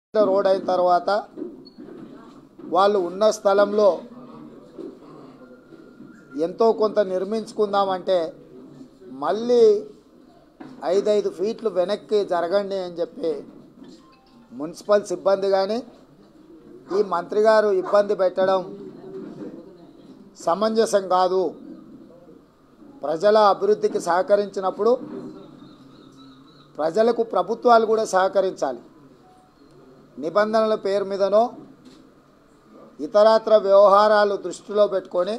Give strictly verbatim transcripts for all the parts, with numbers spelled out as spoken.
Road అయిన తర్వాత వాళ్ళు ఉన్న స్థలంలో ఎంతో కొంత నిర్మించుకుందామంటే మళ్ళీ ఐదైదు ఫీట్లు వెనక్కి జరగండి అని చెప్పి మున్సిపల్ సిబ్బంది కానీ ఈ మంత్రి గారు ఇబ్బంది పెట్టడం సమంజసం కాదు. ప్రజల అభివృద్ధికి సహకరించినప్పుడు ప్రజలకు ప్రభుత్వాలు కూడా సహకరించాలి. నిబంధనల పేరు మీదనో ఇతరత్ర వ్యవహారాలు దృష్టిలో పెట్టుకొని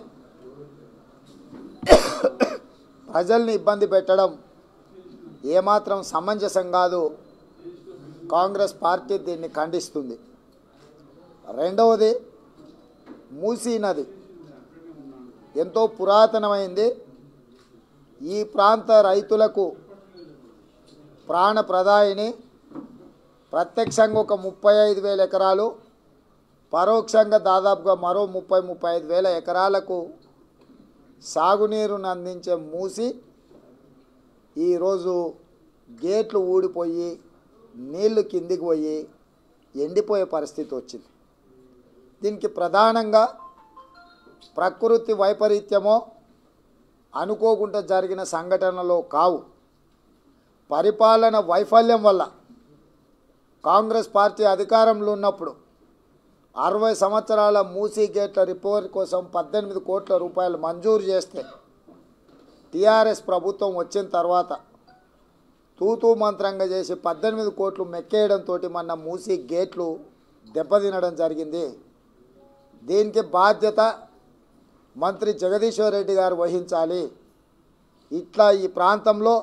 ప్రజల్ని ఇబ్బంది పెట్టడం ఏమాత్రం సమంజసం కాదు. కాంగ్రెస్ పార్టీ దీన్ని ఖండిస్తుంది. రెండవది, మూసీ నది ఎంతో పురాతనమైంది. ఈ ప్రాంత రైతులకు ప్రాణప్రదాయిని. ప్రత్యక్షంగా ఒక ముప్పై ఐదు వేల ఎకరాలు, పరోక్షంగా దాదాపుగా మరో ముప్పై ముప్పై ఐదు వేల ఎకరాలకు సాగునీరును అందించే మూసి ఈరోజు గేట్లు ఊడిపోయి నీళ్లు కిందికి పోయి ఎండిపోయే పరిస్థితి వచ్చింది. దీనికి ప్రధానంగా ప్రకృతి వైపరీత్యమో అనుకోకుండా జరిగిన సంఘటనలో కావు, పరిపాలన వైఫల్యం వల్ల. కాంగ్రెస్ పార్టీ అధికారంలో ఉన్నప్పుడు అరవై సంవత్సరాల మూసీ గేట్ల రిపేర్ కోసం పద్దెనిమిది కోట్ల రూపాయలు మంజూరు చేస్తే టీఆర్ఎస్ ప్రభుత్వం వచ్చిన తర్వాత తూతూ మంత్రంగా చేసి పద్దెనిమిది కోట్లు మెక్కేయడంతో మన మూసీ గేట్లు దెబ్బతినడం జరిగింది. దీనికి బాధ్యత మంత్రి జగదీశ్వర్ రెడ్డి గారు వహించాలి. ఇట్లా ఈ ప్రాంతంలో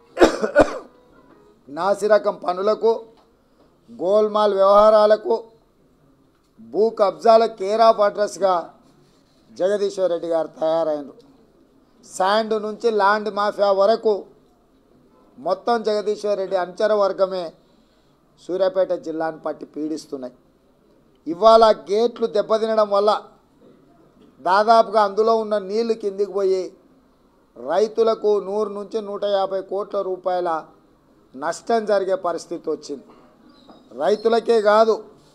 నాసిరకం పనులకు, గోల్మాల్ వ్యవహారాలకు, భూ కబ్జాల కేర్ ఆఫ్ అడ్రస్గా జగదీశ్వర్ రెడ్డి గారు తయారైనరు. శాండ్ నుంచి ల్యాండ్ మాఫియా వరకు మొత్తం జగదీశ్వర్ రెడ్డి అనుచర వర్గమే సూర్యాపేట జిల్లాను పట్టి పీడిస్తున్నాయి. ఇవాళ గేట్లు దెబ్బతినడం వల్ల దాదాపుగా అందులో ఉన్న నీళ్లు కిందికి పోయి రైతులకు నూరు నుంచి నూట యాభై కోట్ల రూపాయల నష్టం జరిగే పరిస్థితి వచ్చింది. రైతులకే కాదు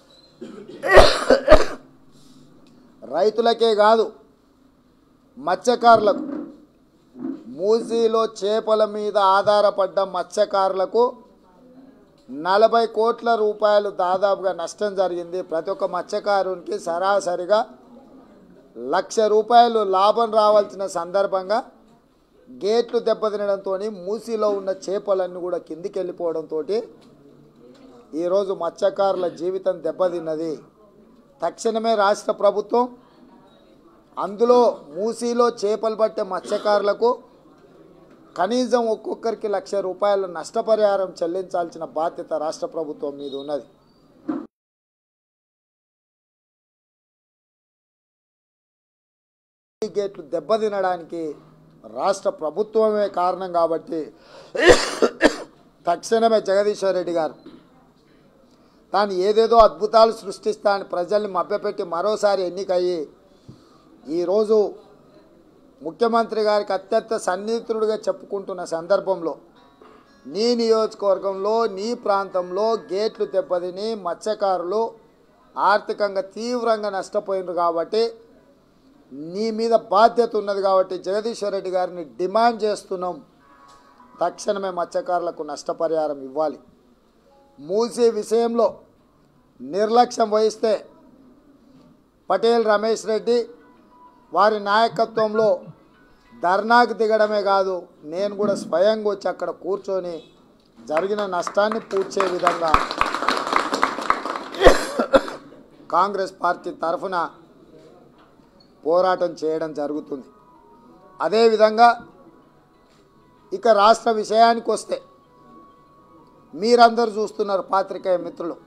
రైతులకే కాదు మత్స్యకారులకు, మూసీలో చేపల మీద ఆధారపడ్డ మత్స్యకారులకు నలభై కోట్ల రూపాయలు దాదాపుగా నష్టం జరిగింది. ప్రతి ఒక్క మత్స్యకారునికి సరాసరిగా లక్ష రూపాయలు లాభం రావాల్సిన సందర్భంగా గేట్లు దెబ్బతినడంతో మూసీలో ఉన్న చేపలన్నీ కూడా కిందికి వెళ్ళిపోవడంతో ఈరోజు మత్స్యకారుల జీవితం దెబ్బతిన్నది. తక్షణమే రాష్ట్ర ప్రభుత్వం అందులో మూసీలో చేపలు పట్టే మత్స్యకారులకు కనీసం ఒక్కొక్కరికి లక్ష రూపాయల నష్టపరిహారం చెల్లించాల్సిన బాధ్యత రాష్ట్ర ప్రభుత్వం మీద ఉన్నది. గేట్లు దెబ్బతినడానికి రాష్ట్ర ప్రభుత్వమే కారణం కాబట్టి తక్షణమే జగదీశ్వర్ రెడ్డి గారు తాను ఏదేదో అద్భుతాలు సృష్టిస్తానని ప్రజల్ని మభ్యపెట్టి మరోసారి ఎన్నికయ్యి ఈరోజు ముఖ్యమంత్రి గారికి అత్యంత సన్నిహితుడిగా చెప్పుకుంటున్న సందర్భంలో నీ నియోజకవర్గంలో, నీ ప్రాంతంలో గేట్లు దెబ్బతిని మత్స్యకారులు ఆర్థికంగా తీవ్రంగా నష్టపోయినారు కాబట్టి నీ మీద బాధ్యత ఉన్నది కాబట్టి జగదీశ్వర్ రెడ్డి గారిని డిమాండ్ చేస్తున్నాం. తక్షణమే మత్స్యకారులకు నష్టపరిహారం ఇవ్వాలి. మూసీ విషయంలో నిర్లక్ష్యం వహిస్తే పటేల్ రమేష్ రెడ్డి వారి నాయకత్వంలో ధర్నాకు దిగడమే కాదు, నేను కూడా స్వయంగా వచ్చి అక్కడ కూర్చొని జరిగిన నష్టాన్ని పూడ్చే విధంగా కాంగ్రెస్ పార్టీ తరఫున పోరాటం చేయడం జరుగుతుంది. అదేవిధంగా ఇక రాష్ట్ర విషయానికి వస్తే మీరందరూ చూస్తున్నారు పాత్రికేయ మిత్రులు,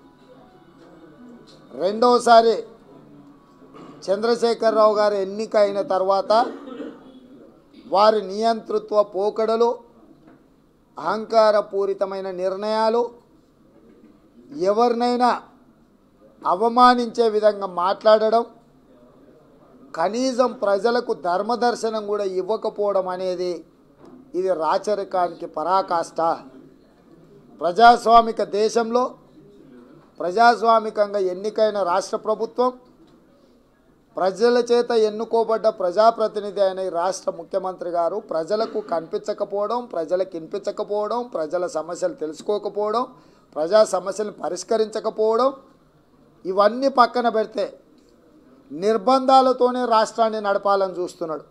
రెండవసారి చంద్రశేఖరరావు గారు ఎన్నిక అయిన తర్వాత వారి నియంతృత్వ పోకడలు, అహంకారపూరితమైన నిర్ణయాలు, ఎవరినైనా అవమానించే విధంగా మాట్లాడడం, కనీసం ప్రజలకు ధర్మదర్శనం కూడా ఇవ్వకపోవడం అనేది ఇది రాచరికానికి పరాకాష్ట. ప్రజాస్వామిక దేశంలో ప్రజాస్వామికంగా ఎన్నికైన రాష్ట్ర ప్రభుత్వం, ప్రజల చేత ఎన్నుకోబడ్డ ప్రజాప్రతినిధి అయిన ఈ రాష్ట్ర ముఖ్యమంత్రి గారు ప్రజలకు కనిపించకపోవడం, ప్రజలకు వినిపించకపోవడం, ప్రజల సమస్యలు తెలుసుకోకపోవడం, ప్రజా సమస్యలను పరిష్కరించకపోవడం, ఇవన్నీ పక్కన పెడితే నిర్బంధాలతోనే రాష్ట్రాన్ని నడపాలని చూస్తున్నాడు.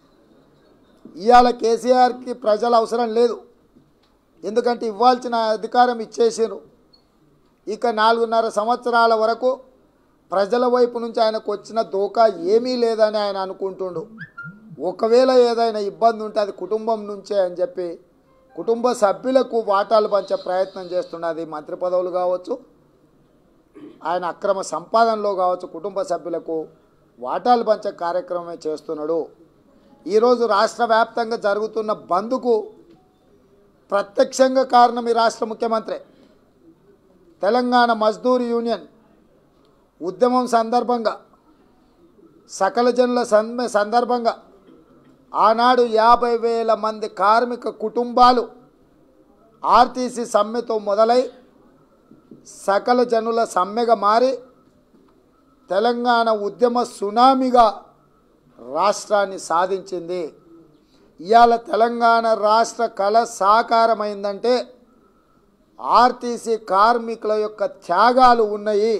ఇవాళ కేసీఆర్కి ప్రజల అవసరం లేదు, ఎందుకంటే ఇవ్వాల్సిన అధికారం ఇచ్చేసారు. ఇక నాలుగున్నర సంవత్సరాల వరకు ప్రజల వైపు నుంచి ఆయనకు వచ్చిన దోకా ఏమీ లేదని ఆయన అనుకుంటుండు. ఒకవేళ ఏదైనా ఇబ్బంది ఉంటే అది కుటుంబం నుంచే అని చెప్పి కుటుంబ సభ్యులకు వాటాలు పంచే ప్రయత్నం చేస్తున్నది. మంత్రి పదవులు కావచ్చు, ఆయన అక్రమ సంపాదనలో కావచ్చు, కుటుంబ సభ్యులకు వాటాలు పంచే కార్యక్రమమే చేస్తున్నాడు. ఈరోజు రాష్ట్ర వ్యాప్తంగా జరుగుతున్న బంద్కు ప్రత్యక్షంగా కారణం ఈ రాష్ట్ర ముఖ్యమంత్రి. తెలంగాణ మజ్దూర్ యూనియన్ ఉద్యమం సందర్భంగా, సకల జనుల సమ్మె సందర్భంగా ఆనాడు యాభై వేల మంది కార్మిక కుటుంబాలు ఆర్టీసీ సమ్మెతో మొదలై సకల జనుల సమ్మెగా మారి తెలంగాణ ఉద్యమ సునామీగా రాష్ట్రాన్ని సాధించింది. ఇవాళ తెలంగాణ రాష్ట్ర కళ సాకారమైందంటే ఆర్టీసీ కార్మికుల యొక్క త్యాగాలు ఉన్నాయి.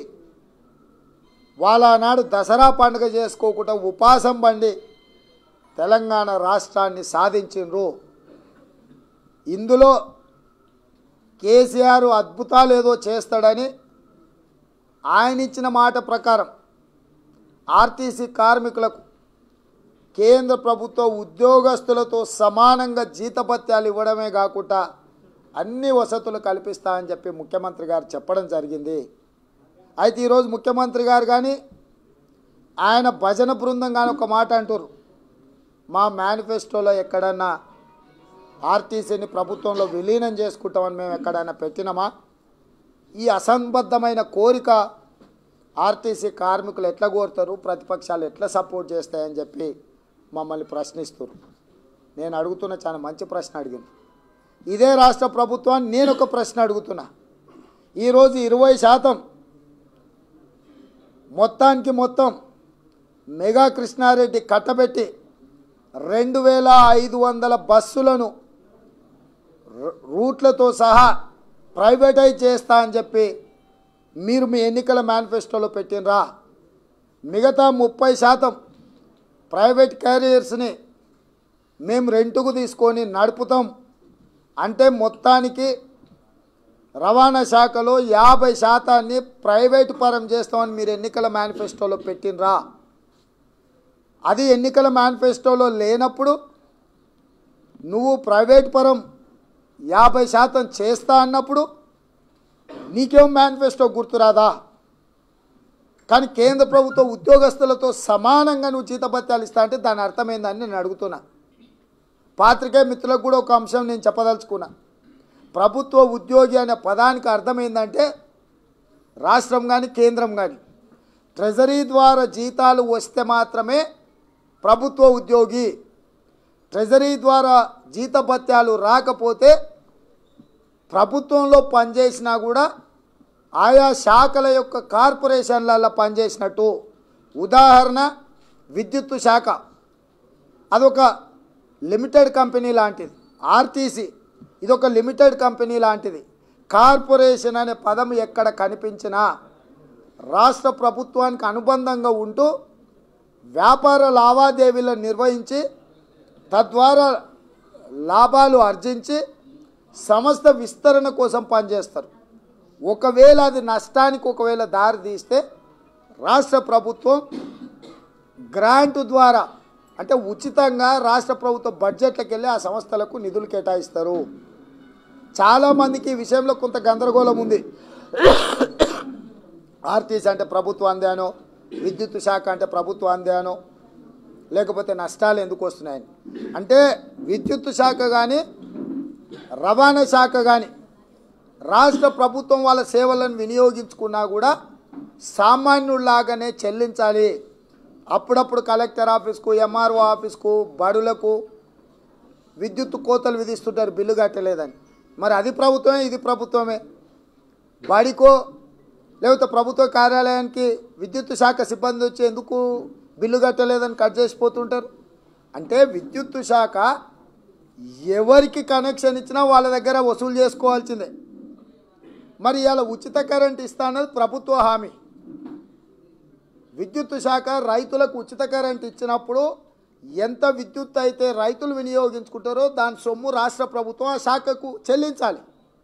వాళ్ళ నాడు దసరా పండుగ చేసుకోకుండా ఉపాసం బండి తెలంగాణ రాష్ట్రాన్ని సాధించిండ్రు. ఇందులో కేసీఆర్ అద్భుతాలు ఏదో చేస్తాడని ఆయన ఇచ్చిన మాట ప్రకారం ఆర్టీసీ కార్మికులకు కేంద్ర ప్రభుత్వ ఉద్యోగస్తులతో సమానంగా జీతభత్యాలు ఇవ్వడమే కాకుండా అన్ని వసతులు కల్పిస్తా అని చెప్పి ముఖ్యమంత్రి గారు చెప్పడం జరిగింది. అయితే ఈరోజు ముఖ్యమంత్రి గారు కానీ ఆయన భజన బృందం కానీ ఒక మాట అంటారు, మా మేనిఫెస్టోలో ఎక్కడన్నా ఆర్టీసీని ప్రభుత్వంలో విలీనం చేసుకుంటామని మేము ఎక్కడైనా పెట్టినామా? ఈ అసంబద్ధమైన కోరిక ఆర్టీసీ కార్మికులు ఎట్లా కోరుతారు, ప్రతిపక్షాలు ఎట్లా సపోర్ట్ చేస్తాయని చెప్పి మమ్మల్ని ప్రశ్నిస్తారు. నేను అడుగుతున్న చాలా మంచి ప్రశ్న అడిగింది. ఇదే రాష్ట్ర ప్రభుత్వాన్ని నేను ఒక ప్రశ్న అడుగుతున్నా. ఈరోజు ఇరవై శాతం మొత్తానికి మొత్తం మెగా కృష్ణారెడ్డి కట్టబెట్టి రెండు వేల ఐదు వందల బస్సులను రూట్లతో సహా ప్రైవేటైజ్ చేస్తా అని చెప్పి మీరు మీ ఎన్నికల మేనిఫెస్టోలో పెట్టినరా? మిగతా ముప్పై శాతం ప్రైవేట్ క్యారియర్స్ని మేము రెంటుకు తీసుకొని నడుపుతాం అంటే మొత్తానికి రవాణా శాఖలో యాభై శాతాన్ని ప్రైవేటు పరం చేస్తామని మీరు ఎన్నికల మేనిఫెస్టోలో పెట్టినరా? అది ఎన్నికల మేనిఫెస్టోలో లేనప్పుడు నువ్వు ప్రైవేట్ పరం యాభై శాతం చేస్తా అన్నప్పుడు నీకేం మేనిఫెస్టో గుర్తురాదా? కానీ కేంద్ర ప్రభుత్వ ఉద్యోగస్తులతో సమానంగా నువ్వు జీతభత్యాలు ఇస్తా అంటే దాని అర్థమైందని నేను అడుగుతున్నా. పాత్రికేయ మిత్రులకు కూడా ఒక అంశం నేను చెప్పదలుచుకున్నా. ప్రభుత్వ ఉద్యోగి అనే పదానికి అర్థమైందంటే రాష్ట్రం కానీ కేంద్రం కానీ ట్రెజరీ ద్వారా జీతాలు వస్తే మాత్రమే ప్రభుత్వ ఉద్యోగి. ట్రెజరీ ద్వారా జీతభత్యాలు రాకపోతే ప్రభుత్వంలో పనిచేసినా కూడా ఆయా శాఖల యొక్క కార్పొరేషన్లలో పనిచేసినట్టు. ఉదాహరణ విద్యుత్ శాఖ, అదొక లిమిటెడ్ కంపెనీ లాంటిది. ఆర్టీసీ ఇదొక లిమిటెడ్ కంపెనీ లాంటిది. కార్పొరేషన్ అనే పదం ఎక్కడ కనిపించినా రాష్ట్ర ప్రభుత్వానికి అనుబంధంగా ఉంటూ వ్యాపార లావాదేవీలను నిర్వహించి తద్వారా లాభాలు ఆర్జించి సంస్థ విస్తరణ కోసం పనిచేస్తారు. ఒకవేళ అది నష్టానికి ఒకవేళ దారి తీస్తే రాష్ట్ర ప్రభుత్వం గ్రాంట్ ద్వారా అంటే ఉచితంగా రాష్ట్ర ప్రభుత్వ బడ్జెట్లకు వెళ్ళి ఆ సంస్థలకు నిధులు కేటాయిస్తారు. చాలామందికి ఈ విషయంలో కొంత గందరగోళం ఉంది. ఆర్టీసీ అంటే ప్రభుత్వం అందానో, విద్యుత్ శాఖ అంటే ప్రభుత్వం అందానో, లేకపోతే నష్టాలు ఎందుకు వస్తున్నాయని. అంటే విద్యుత్ శాఖ కానీ రవాణా శాఖ కానీ రాష్ట్ర ప్రభుత్వం వాళ్ళ సేవలను వినియోగించుకున్నా కూడా సామాన్యుల్లాగానే చెల్లించాలి. అప్పుడప్పుడు కలెక్టర్ ఆఫీస్కు, ఎంఆర్ఓ ఆఫీస్కు, బడులకు విద్యుత్ కోతలు విధిస్తుంటారు బిల్లు కట్టలేదని. మరి అది ప్రభుత్వమే ఇది ప్రభుత్వమే. బడికో లేకపోతే ప్రభుత్వ కార్యాలయానికి విద్యుత్ శాఖ సిబ్బంది వచ్చి ఎందుకు బిల్లు కట్టలేదని కట్ చేసిపోతుంటారు. అంటే విద్యుత్ శాఖ ఎవరికి కనెక్షన్ ఇచ్చినా వాళ్ళ దగ్గర వసూలు చేసుకోవాల్సిందే. మరి ఇలా ఉచిత కరెంట్ ఇస్తా అన్నది ప్రభుత్వ హామీ. విద్యుత్ శాఖ రైతులకు ఉచిత కరెంట్ ఇచ్చినప్పుడు ఎంత విద్యుత్ అయితే రైతులు వినియోగించుకుంటారో దాని సొమ్ము రాష్ట్ర ప్రభుత్వం ఆ శాఖకు చెల్లించాలి.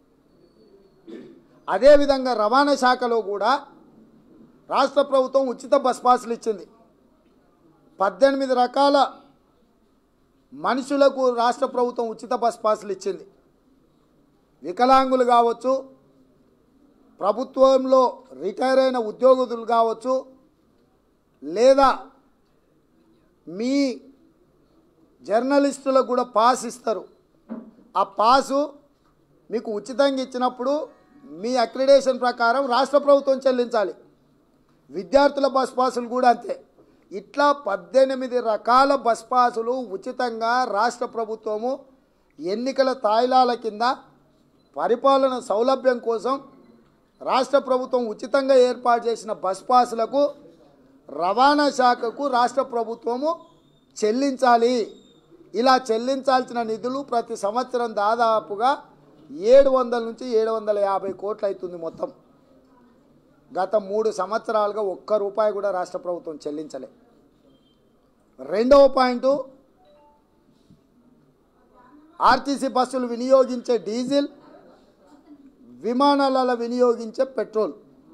అదేవిధంగా రవాణా శాఖలో కూడా రాష్ట్ర ప్రభుత్వం ఉచిత బస్ పాసులు ఇచ్చింది. పద్దెనిమిది రకాల మనుషులకు రాష్ట్ర ప్రభుత్వం ఉచిత బస్ పాసులు ఇచ్చింది. వికలాంగులు కావచ్చు, ప్రభుత్వంలో రిటైర్ అయిన ఉద్యోగులు కావచ్చు, లేదా మీ జర్నలిస్టులకు కూడా పాస్ ఇస్తారు. ఆ పాసు మీకు ఉచితంగా ఇచ్చినప్పుడు మీ అక్రిడేషన్ ప్రకారం రాష్ట్ర ప్రభుత్వం చెల్లించాలి. విద్యార్థుల బస్ పాసులు కూడా అంతే. ఇట్లా పద్దెనిమిది రకాల బస్ పాసులు ఉచితంగా రాష్ట్ర ప్రభుత్వము ఎన్నికల తాయిలాల కింద పరిపాలన సౌలభ్యం కోసం రాష్ట్ర ప్రభుత్వం ఉచితంగా ఏర్పాటు చేసిన బస్ పాసులకు రవాణా శాఖకు రాష్ట్ర ప్రభుత్వము చెల్లించాలి. ఇలా చెల్లించాల్సిన నిధులు ప్రతి సంవత్సరం దాదాపుగా ఏడు వందల నుంచి ఏడు వందల యాభై కోట్లు అవుతుంది మొత్తం. గత మూడు సంవత్సరాలుగా ఒక్క రూపాయి కూడా రాష్ట్ర ప్రభుత్వం చెల్లించలే. రెండవ పాయింట్, ఆర్టీసీ బస్సులు వినియోగించే డీజిల్, విమానాలలో వినియోగించే పెట్రోల్.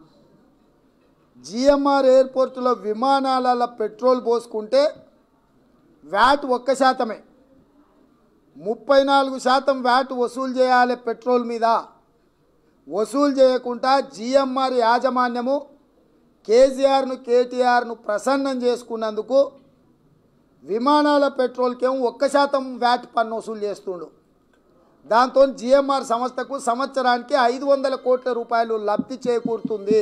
జిఎంఆర్ ఎయిర్పోర్టులో విమానాలలో పెట్రోల్ పోసుకుంటే వ్యాట్ ఒక్క శాతమే. ముప్పై నాలుగు శాతం వ్యాట్ వసూలు చేయాలి పెట్రోల్ మీద. వసూలు చేయకుండా జిఎంఆర్ యాజమాన్యము కేసీఆర్ను కేటీఆర్ను ప్రసన్నం చేసుకున్నందుకు విమానాల పెట్రోల్కేమో ఒక్క శాతం వ్యాట్ పన్ను వసూలు చేస్తుండు. దాంతో జిఎంఆర్ సంస్థకు సంవత్సరానికి ఐదు వందల కోట్ల రూపాయలు లబ్ధి చేకూరుతుంది.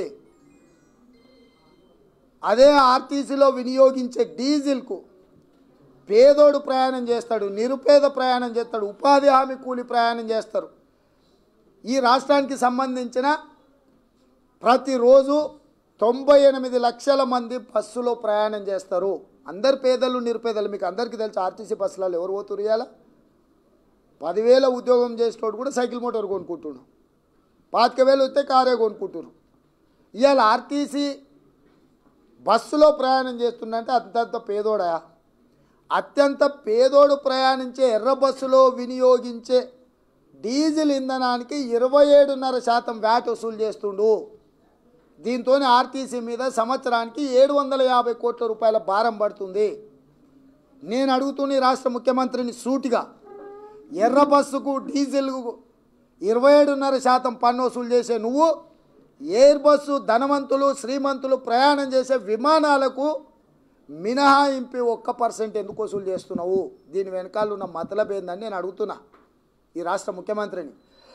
అదే ఆర్టీసీలో వినియోగించే డీజిల్కు పేదోడు ప్రయాణం చేస్తాడు, నిరుపేద ప్రయాణం చేస్తాడు, ఉపాధి హామీ కూలి ప్రయాణం చేస్తారు. ఈ రాష్ట్రానికి సంబంధించిన ప్రతిరోజు తొంభై ఎనిమిది లక్షల మంది బస్సులో ప్రయాణం చేస్తారు. అందరు పేదలు నిరుపేదలు. మీకు అందరికీ తెలుసు ఆర్టీసీ బస్సులలో ఎవరు పోతురు. ఇవాళ పదివేల ఉద్యోగం చేసేటోడు కూడా సైకిల్ మోటార్ కొనుక్కుంటున్నాడు. పాతిక వేలు వస్తే కారే కొనుక్కుంటున్నారు. ఇవాళ ఆర్టీసీ బస్సులో ప్రయాణం చేస్తుందంటే అత్యంత పేదోడా? అత్యంత పేదోడు ప్రయాణించే ఎర్ర బస్సులో వినియోగించే డీజిల్ ఇంధనానికి ఇరవై ఏడున్నర శాతం వ్యాట్ వసూలు చేస్తుండు. దీంతో ఆర్టీసీ మీద సంవత్సరానికి ఏడు వందల యాభై కోట్ల రూపాయల భారం పడుతుంది. నేను అడుగుతున్న రాష్ట్ర ముఖ్యమంత్రిని సూటిగా, ఎర్ర బస్సుకు డీజిల్కు ఇరవై ఏడున్నర శాతం పన్ను వసూలు చేసే నువ్వు ఎయిర్ బస్సు ధనవంతులు శ్రీమంతులు ప్రయాణం చేసే విమానాలకు మినహాయింపి ఒక్క పర్సెంట్ ఎందుకు వసూలు చేస్తున్నావు? దీని వెనకాల ఉన్న మతలబ్ ఏందని నేను అడుగుతున్నా ఈ రాష్ట్ర ముఖ్యమంత్రిని.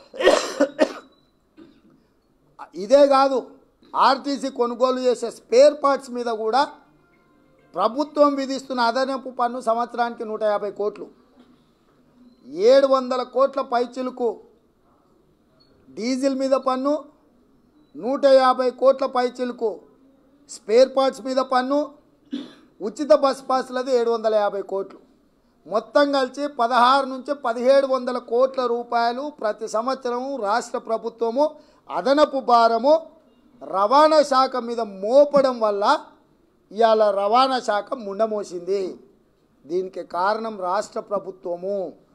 ఇదే కాదు, ఆర్టీసీ కొనుగోలు చేసే స్పేర్ పార్ట్స్ మీద కూడా ప్రభుత్వం విధిస్తున్న అదనపు పన్ను సంవత్సరానికి నూట యాభై కోట్లు. ఏడు వందల కోట్ల పైచిలుకు డీజిల్ మీద పన్ను, నూట యాభై కోట్ల పైచిలుకు స్పేర్ పార్ట్స్ మీద పన్ను, ఉచిత బస్ పాసులది ఏడు వందల యాభై కోట్లు. మొత్తం కలిసి పదహారు నుంచి పదిహేడు వందల కోట్ల రూపాయలు ప్రతి సంవత్సరం రాష్ట్ర ప్రభుత్వము అదనపు భారము రవాణా శాఖ మీద మోపడం వల్ల ఇవాళ రవాణా శాఖ ముండమోసింది. దీనికి కారణం రాష్ట్ర ప్రభుత్వము.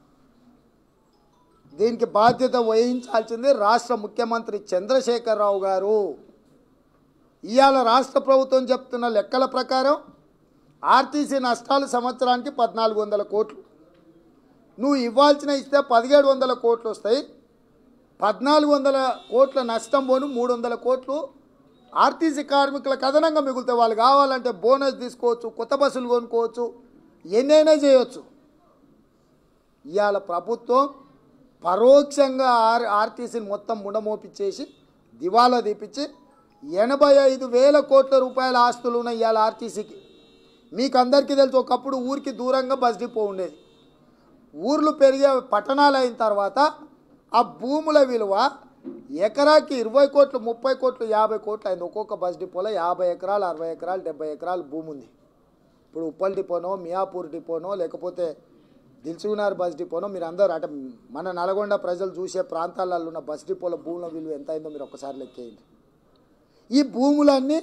దీనికి బాధ్యత వహించాల్సింది రాష్ట్ర ముఖ్యమంత్రి చంద్రశేఖరరావు గారు. ఇవాళ రాష్ట్ర ప్రభుత్వం చెప్తున్న లెక్కల ప్రకారం ఆర్టీసీ నష్టాలు సంవత్సరానికి పద్నాలుగు వందల కోట్లు. నువ్వు ఇవ్వాల్సిన ఇస్తే పదిహేడు వందల కోట్లు వస్తాయి. పద్నాలుగు వందల కోట్ల నష్టం పోను మూడు వందల కోట్లు ఆర్టీసీ కార్మికులకు అదనంగా మిగులుతాయి. వాళ్ళు కావాలంటే బోనస్ తీసుకోవచ్చు, కొత్త బస్సులు కొనుక్కోవచ్చు, ఎన్నైనా చేయవచ్చు. ఇవాళ ప్రభుత్వం పరోక్షంగా ఆర్ ఆర్టీసీని మొత్తం ముండమోపించేసి దివాలా తీపిచ్చి ఎనభై ఐదు వేల కోట్ల రూపాయల ఆస్తులు ఉన్నాయి ఇవాళ ఆర్టీసీకి. మీకు అందరికీ తెలుసు, ఒకప్పుడు ఊరికి దూరంగా బస్ డిపో ఉండేది. ఊర్లు పెరిగే పట్టణాలు అయిన తర్వాత ఆ భూముల విలువ ఎకరాకి ఇరవై కోట్లు ముప్పై కోట్లు యాభై కోట్లు అయింది. ఒక్కొక్క బస్ డిపోలో యాభై ఎకరాలు అరవై ఎకరాలు డెబ్బై ఎకరాలు భూమి ఉంది. ఇప్పుడు ఉప్పల్ డిపోనో మియాపూర్ డిపోనో లేకపోతే దిల్సుకునార్ బస్ డిపోనో మీరు అందరూ అంటే మన నల్గొండ ప్రజలు చూసే ప్రాంతాలలో ఉన్న బస్ డిపోల భూముల విలువ ఎంత అయిందో మీరు ఒక్కసారి లెక్కేయండి. ఈ భూములన్నీ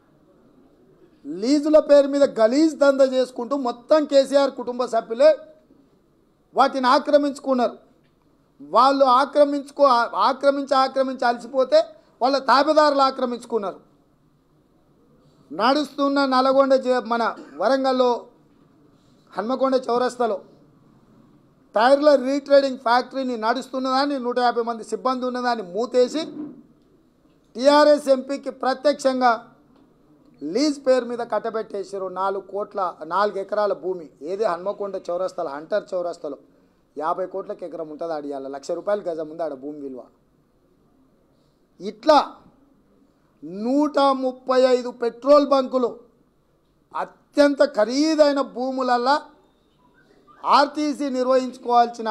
లీజుల పేరు మీద గలీజ్ దంద చేసుకుంటూ మొత్తం కేసీఆర్ కుటుంబ సభ్యులే వాటిని ఆక్రమించుకున్నారు. వాళ్ళు ఆక్రమించుకో ఆక్రమించి ఆక్రమించి అలసిపోతే వాళ్ళ తాబేదారులు ఆక్రమించుకున్నారు. నడుస్తున్న నల్గొండ మన వరంగల్లో హన్మకొండ చౌరస్తాలో టైర్ల రీట్రేడింగ్ ఫ్యాక్టరీని నడుస్తున్నదాన్ని నూట యాభై మంది సిబ్బంది ఉన్నదాన్ని మూతేసి టీఆర్ఎస్ ఎంపీకి ప్రత్యక్షంగా లీజ్ పేరు మీద కట్టబెట్టేసారు. నాలుగు కోట్ల నాలుగు ఎకరాల భూమి ఏది హన్మకొండ చౌరస్తాలో హంటర్ చౌరస్తాలో యాభై కోట్లకి ఎకరం ఉంటుంది. ఆడియాల లక్ష రూపాయల గజం ఉంది ఆడ భూమి విలువ. ఇట్లా నూట ముప్పై ఐదు పెట్రోల్ బంకులు అత్యంత ఖరీదైన భూములల్లా ఆర్టీసీ నిర్వహించుకోవాల్సిన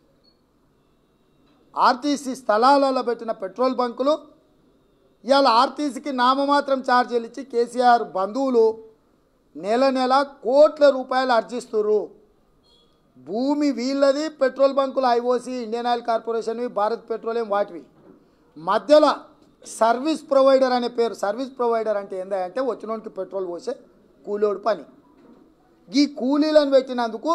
ఆర్టీసీ స్థలాలలో పెట్టిన పెట్రోల్ బంకులు ఇవాళ ఆర్టీసీకి నామమాత్రం ఛార్జీలు ఇచ్చి కేసీఆర్ బంధువులు నెల నెల కోట్ల రూపాయలు ఆర్జిస్తున్నారు. భూమి వీళ్ళది, పెట్రోల్ బంకులు ఐఓసీ, ఇండియన్ ఆయిల్ కార్పొరేషన్వి, భారత్ పెట్రోలియం వాటివి. మధ్యలో సర్వీస్ ప్రొవైడర్ అనే పేరు. సర్వీస్ ప్రొవైడర్ అంటే ఏందంటే వచ్చినోడికి పెట్రోల్ పోసే కూలోడు పని. ఈ కూలీలను పెట్టినందుకు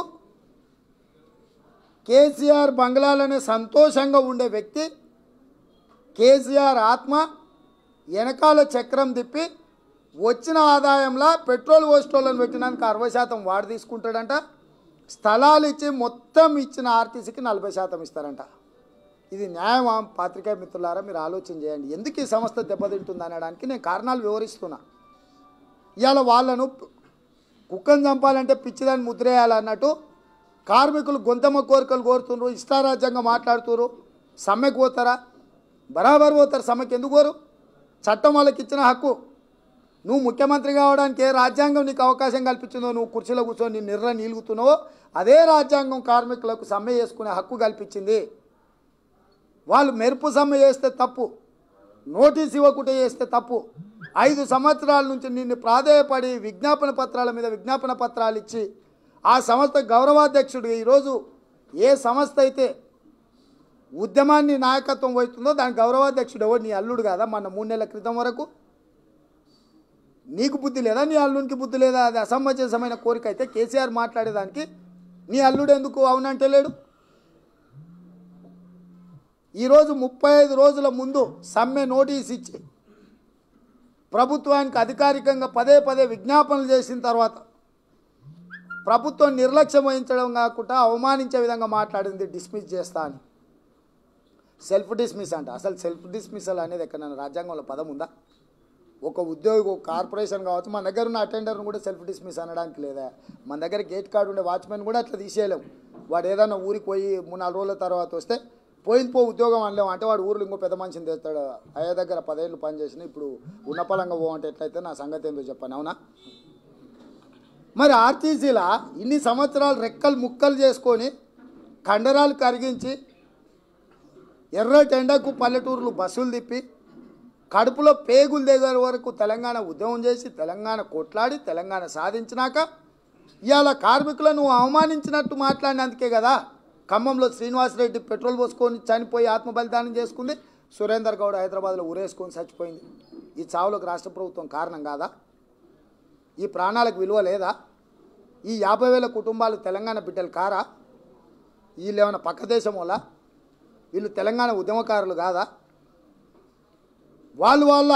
కేసీఆర్ బంగ్లాలనే సంతోషంగా ఉండే వ్యక్తి కేసీఆర్ ఆత్మ వెనకాల చక్రం తిప్పి వచ్చిన ఆదాయంలో పెట్రోల్ పోస్టోళ్ళని పెట్టినందుకు అరవై శాతం వాడు తీసుకుంటాడంట. స్థలాలు ఇచ్చి మొత్తం ఇచ్చిన ఆర్టీసీకి నలభై శాతం ఇస్తారంట. ఇది న్యాయమా? పాత్రికేయ మిత్రులారా మీరు ఆలోచన చేయండి. ఎందుకు ఈ సంస్థ దెబ్బతింటుంది అనడానికి నేను కారణాలు వివరిస్తున్నా. ఇవాళ వాళ్ళను కుక్కను చంపాలంటే పిచ్చిదాన్ని ముద్రేయాలన్నట్టు కార్మికులు గొంతమ్మ కోరికలు కోరుతున్నారు, ఇష్టారాజ్యంగా మాట్లాడుతున్నారు. సమ్మెకు పోతారా? బరాబర్ పోతారు. సమ్మెకి ఎందుకు కోరు? చట్టం వాళ్ళకి ఇచ్చిన హక్కు. నువ్వు ముఖ్యమంత్రి కావడానికి ఏ రాజ్యాంగం నీకు అవకాశం కల్పించిందో, నువ్వు కుర్చీలో కూర్చొని నీ నిర్ర నీలుగుతున్నావో అదే రాజ్యాంగం కార్మికులకు సమ్మె చేసుకునే హక్కు కల్పించింది. వాళ్ళు మెరుపు సమ్మె చేస్తే తప్పు, నోటీస్ ఇవ్వకుండా చేస్తే తప్పు. ఐదు సంవత్సరాల నుంచి నిన్ను ప్రాధేయపడి విజ్ఞాపన పత్రాల మీద విజ్ఞాపన పత్రాలు ఇచ్చి ఆ సంస్థ గౌరవాధ్యక్షుడు ఈరోజు ఏ సంస్థ అయితే ఉద్యమాన్ని నాయకత్వం వహిస్తుందో దాని గౌరవాధ్యక్షుడు ఎవరు? నీ అల్లుడు కాదా? మన మూడు నెలల క్రితం వరకు నీకు బుద్ధి లేదా? నీ అల్లునికి బుద్ధి లేదా? అది అసమంజసమైన కోరిక అయితే కేసీఆర్ మాట్లాడేదానికి నీ అల్లుడు ఎందుకు అవునంటే లేడు? ఈరోజు ముప్పై ఐదు రోజుల ముందు సమ్మె నోటీస్ ఇచ్చి ప్రభుత్వానికి అధికారికంగా పదే పదే విజ్ఞాపనలు చేసిన తర్వాత ప్రభుత్వం నిర్లక్ష్యం వహించడం కాకుండా అవమానించే విధంగా మాట్లాడింది డిస్మిస్ చేస్తా అని. సెల్ఫ్ డిస్మిస్ అంట. అసలు సెల్ఫ్ డిస్మిసల్ అనేది ఎక్కడైనా రాజ్యాంగంలో పదం ఉందా? ఒక ఉద్యోగి ఒక కార్పొరేషన్ కావచ్చు, మన దగ్గర ఉన్న అటెండర్ను కూడా సెల్ఫ్ డిస్మిస్ అనడానికి లేదా? మన దగ్గర గేట్ కార్డు ఉండే వాచ్మెన్ కూడా అట్లా తీసేయలేము. వాడు ఏదైనా ఊరికి పోయి మూడు నాలుగు రోజుల తర్వాత వస్తే పోయింది పో ఉద్యోగం అనలేము. అంటే వాడు ఊరిలో ఇంకో పెద్ద మనిషిని తెస్తాడు. అయ్యే దగ్గర పదేళ్ళు పనిచేసిన ఇప్పుడు ఉన్నపలంగా పో అంటే ఎట్లయితే నా సంగతి ఏందో చెప్పాను. అవునా? మరి ఆర్టీసీలా ఇన్ని సంవత్సరాలు రెక్కలు ముక్కలు చేసుకొని కండరాలు కరిగించి ఎర్రటి ఎండకు పల్లెటూరులు బస్సులు తిప్పి కడుపులో పేగులు దగ్గర వరకు తెలంగాణ ఉద్యమం చేసి తెలంగాణ కొట్లాడి తెలంగాణ సాధించినాక ఇవాళ కార్మికులను అవమానించినట్టు మాట్లాడినందుకే కదా ఖమ్మంలో శ్రీనివాసరెడ్డి పెట్రోల్ పోసుకొని చనిపోయి ఆత్మ బలిదానం చేసుకుంది. సురేందర్ గౌడ్ హైదరాబాద్లో ఊరేసుకొని చచ్చిపోయింది. ఈ చావులకు రాష్ట్ర ప్రభుత్వం కారణం కాదా? ఈ ప్రాణాలకు విలువ లేదా? ఈ యాభై వేల కుటుంబాలు తెలంగాణ బిడ్డలు కారా? వీళ్ళు ఏమైనా పక్క దేశం వల్ల? వీళ్ళు తెలంగాణ ఉద్యమకారులు కాదా? వాళ్ళు వాళ్ళ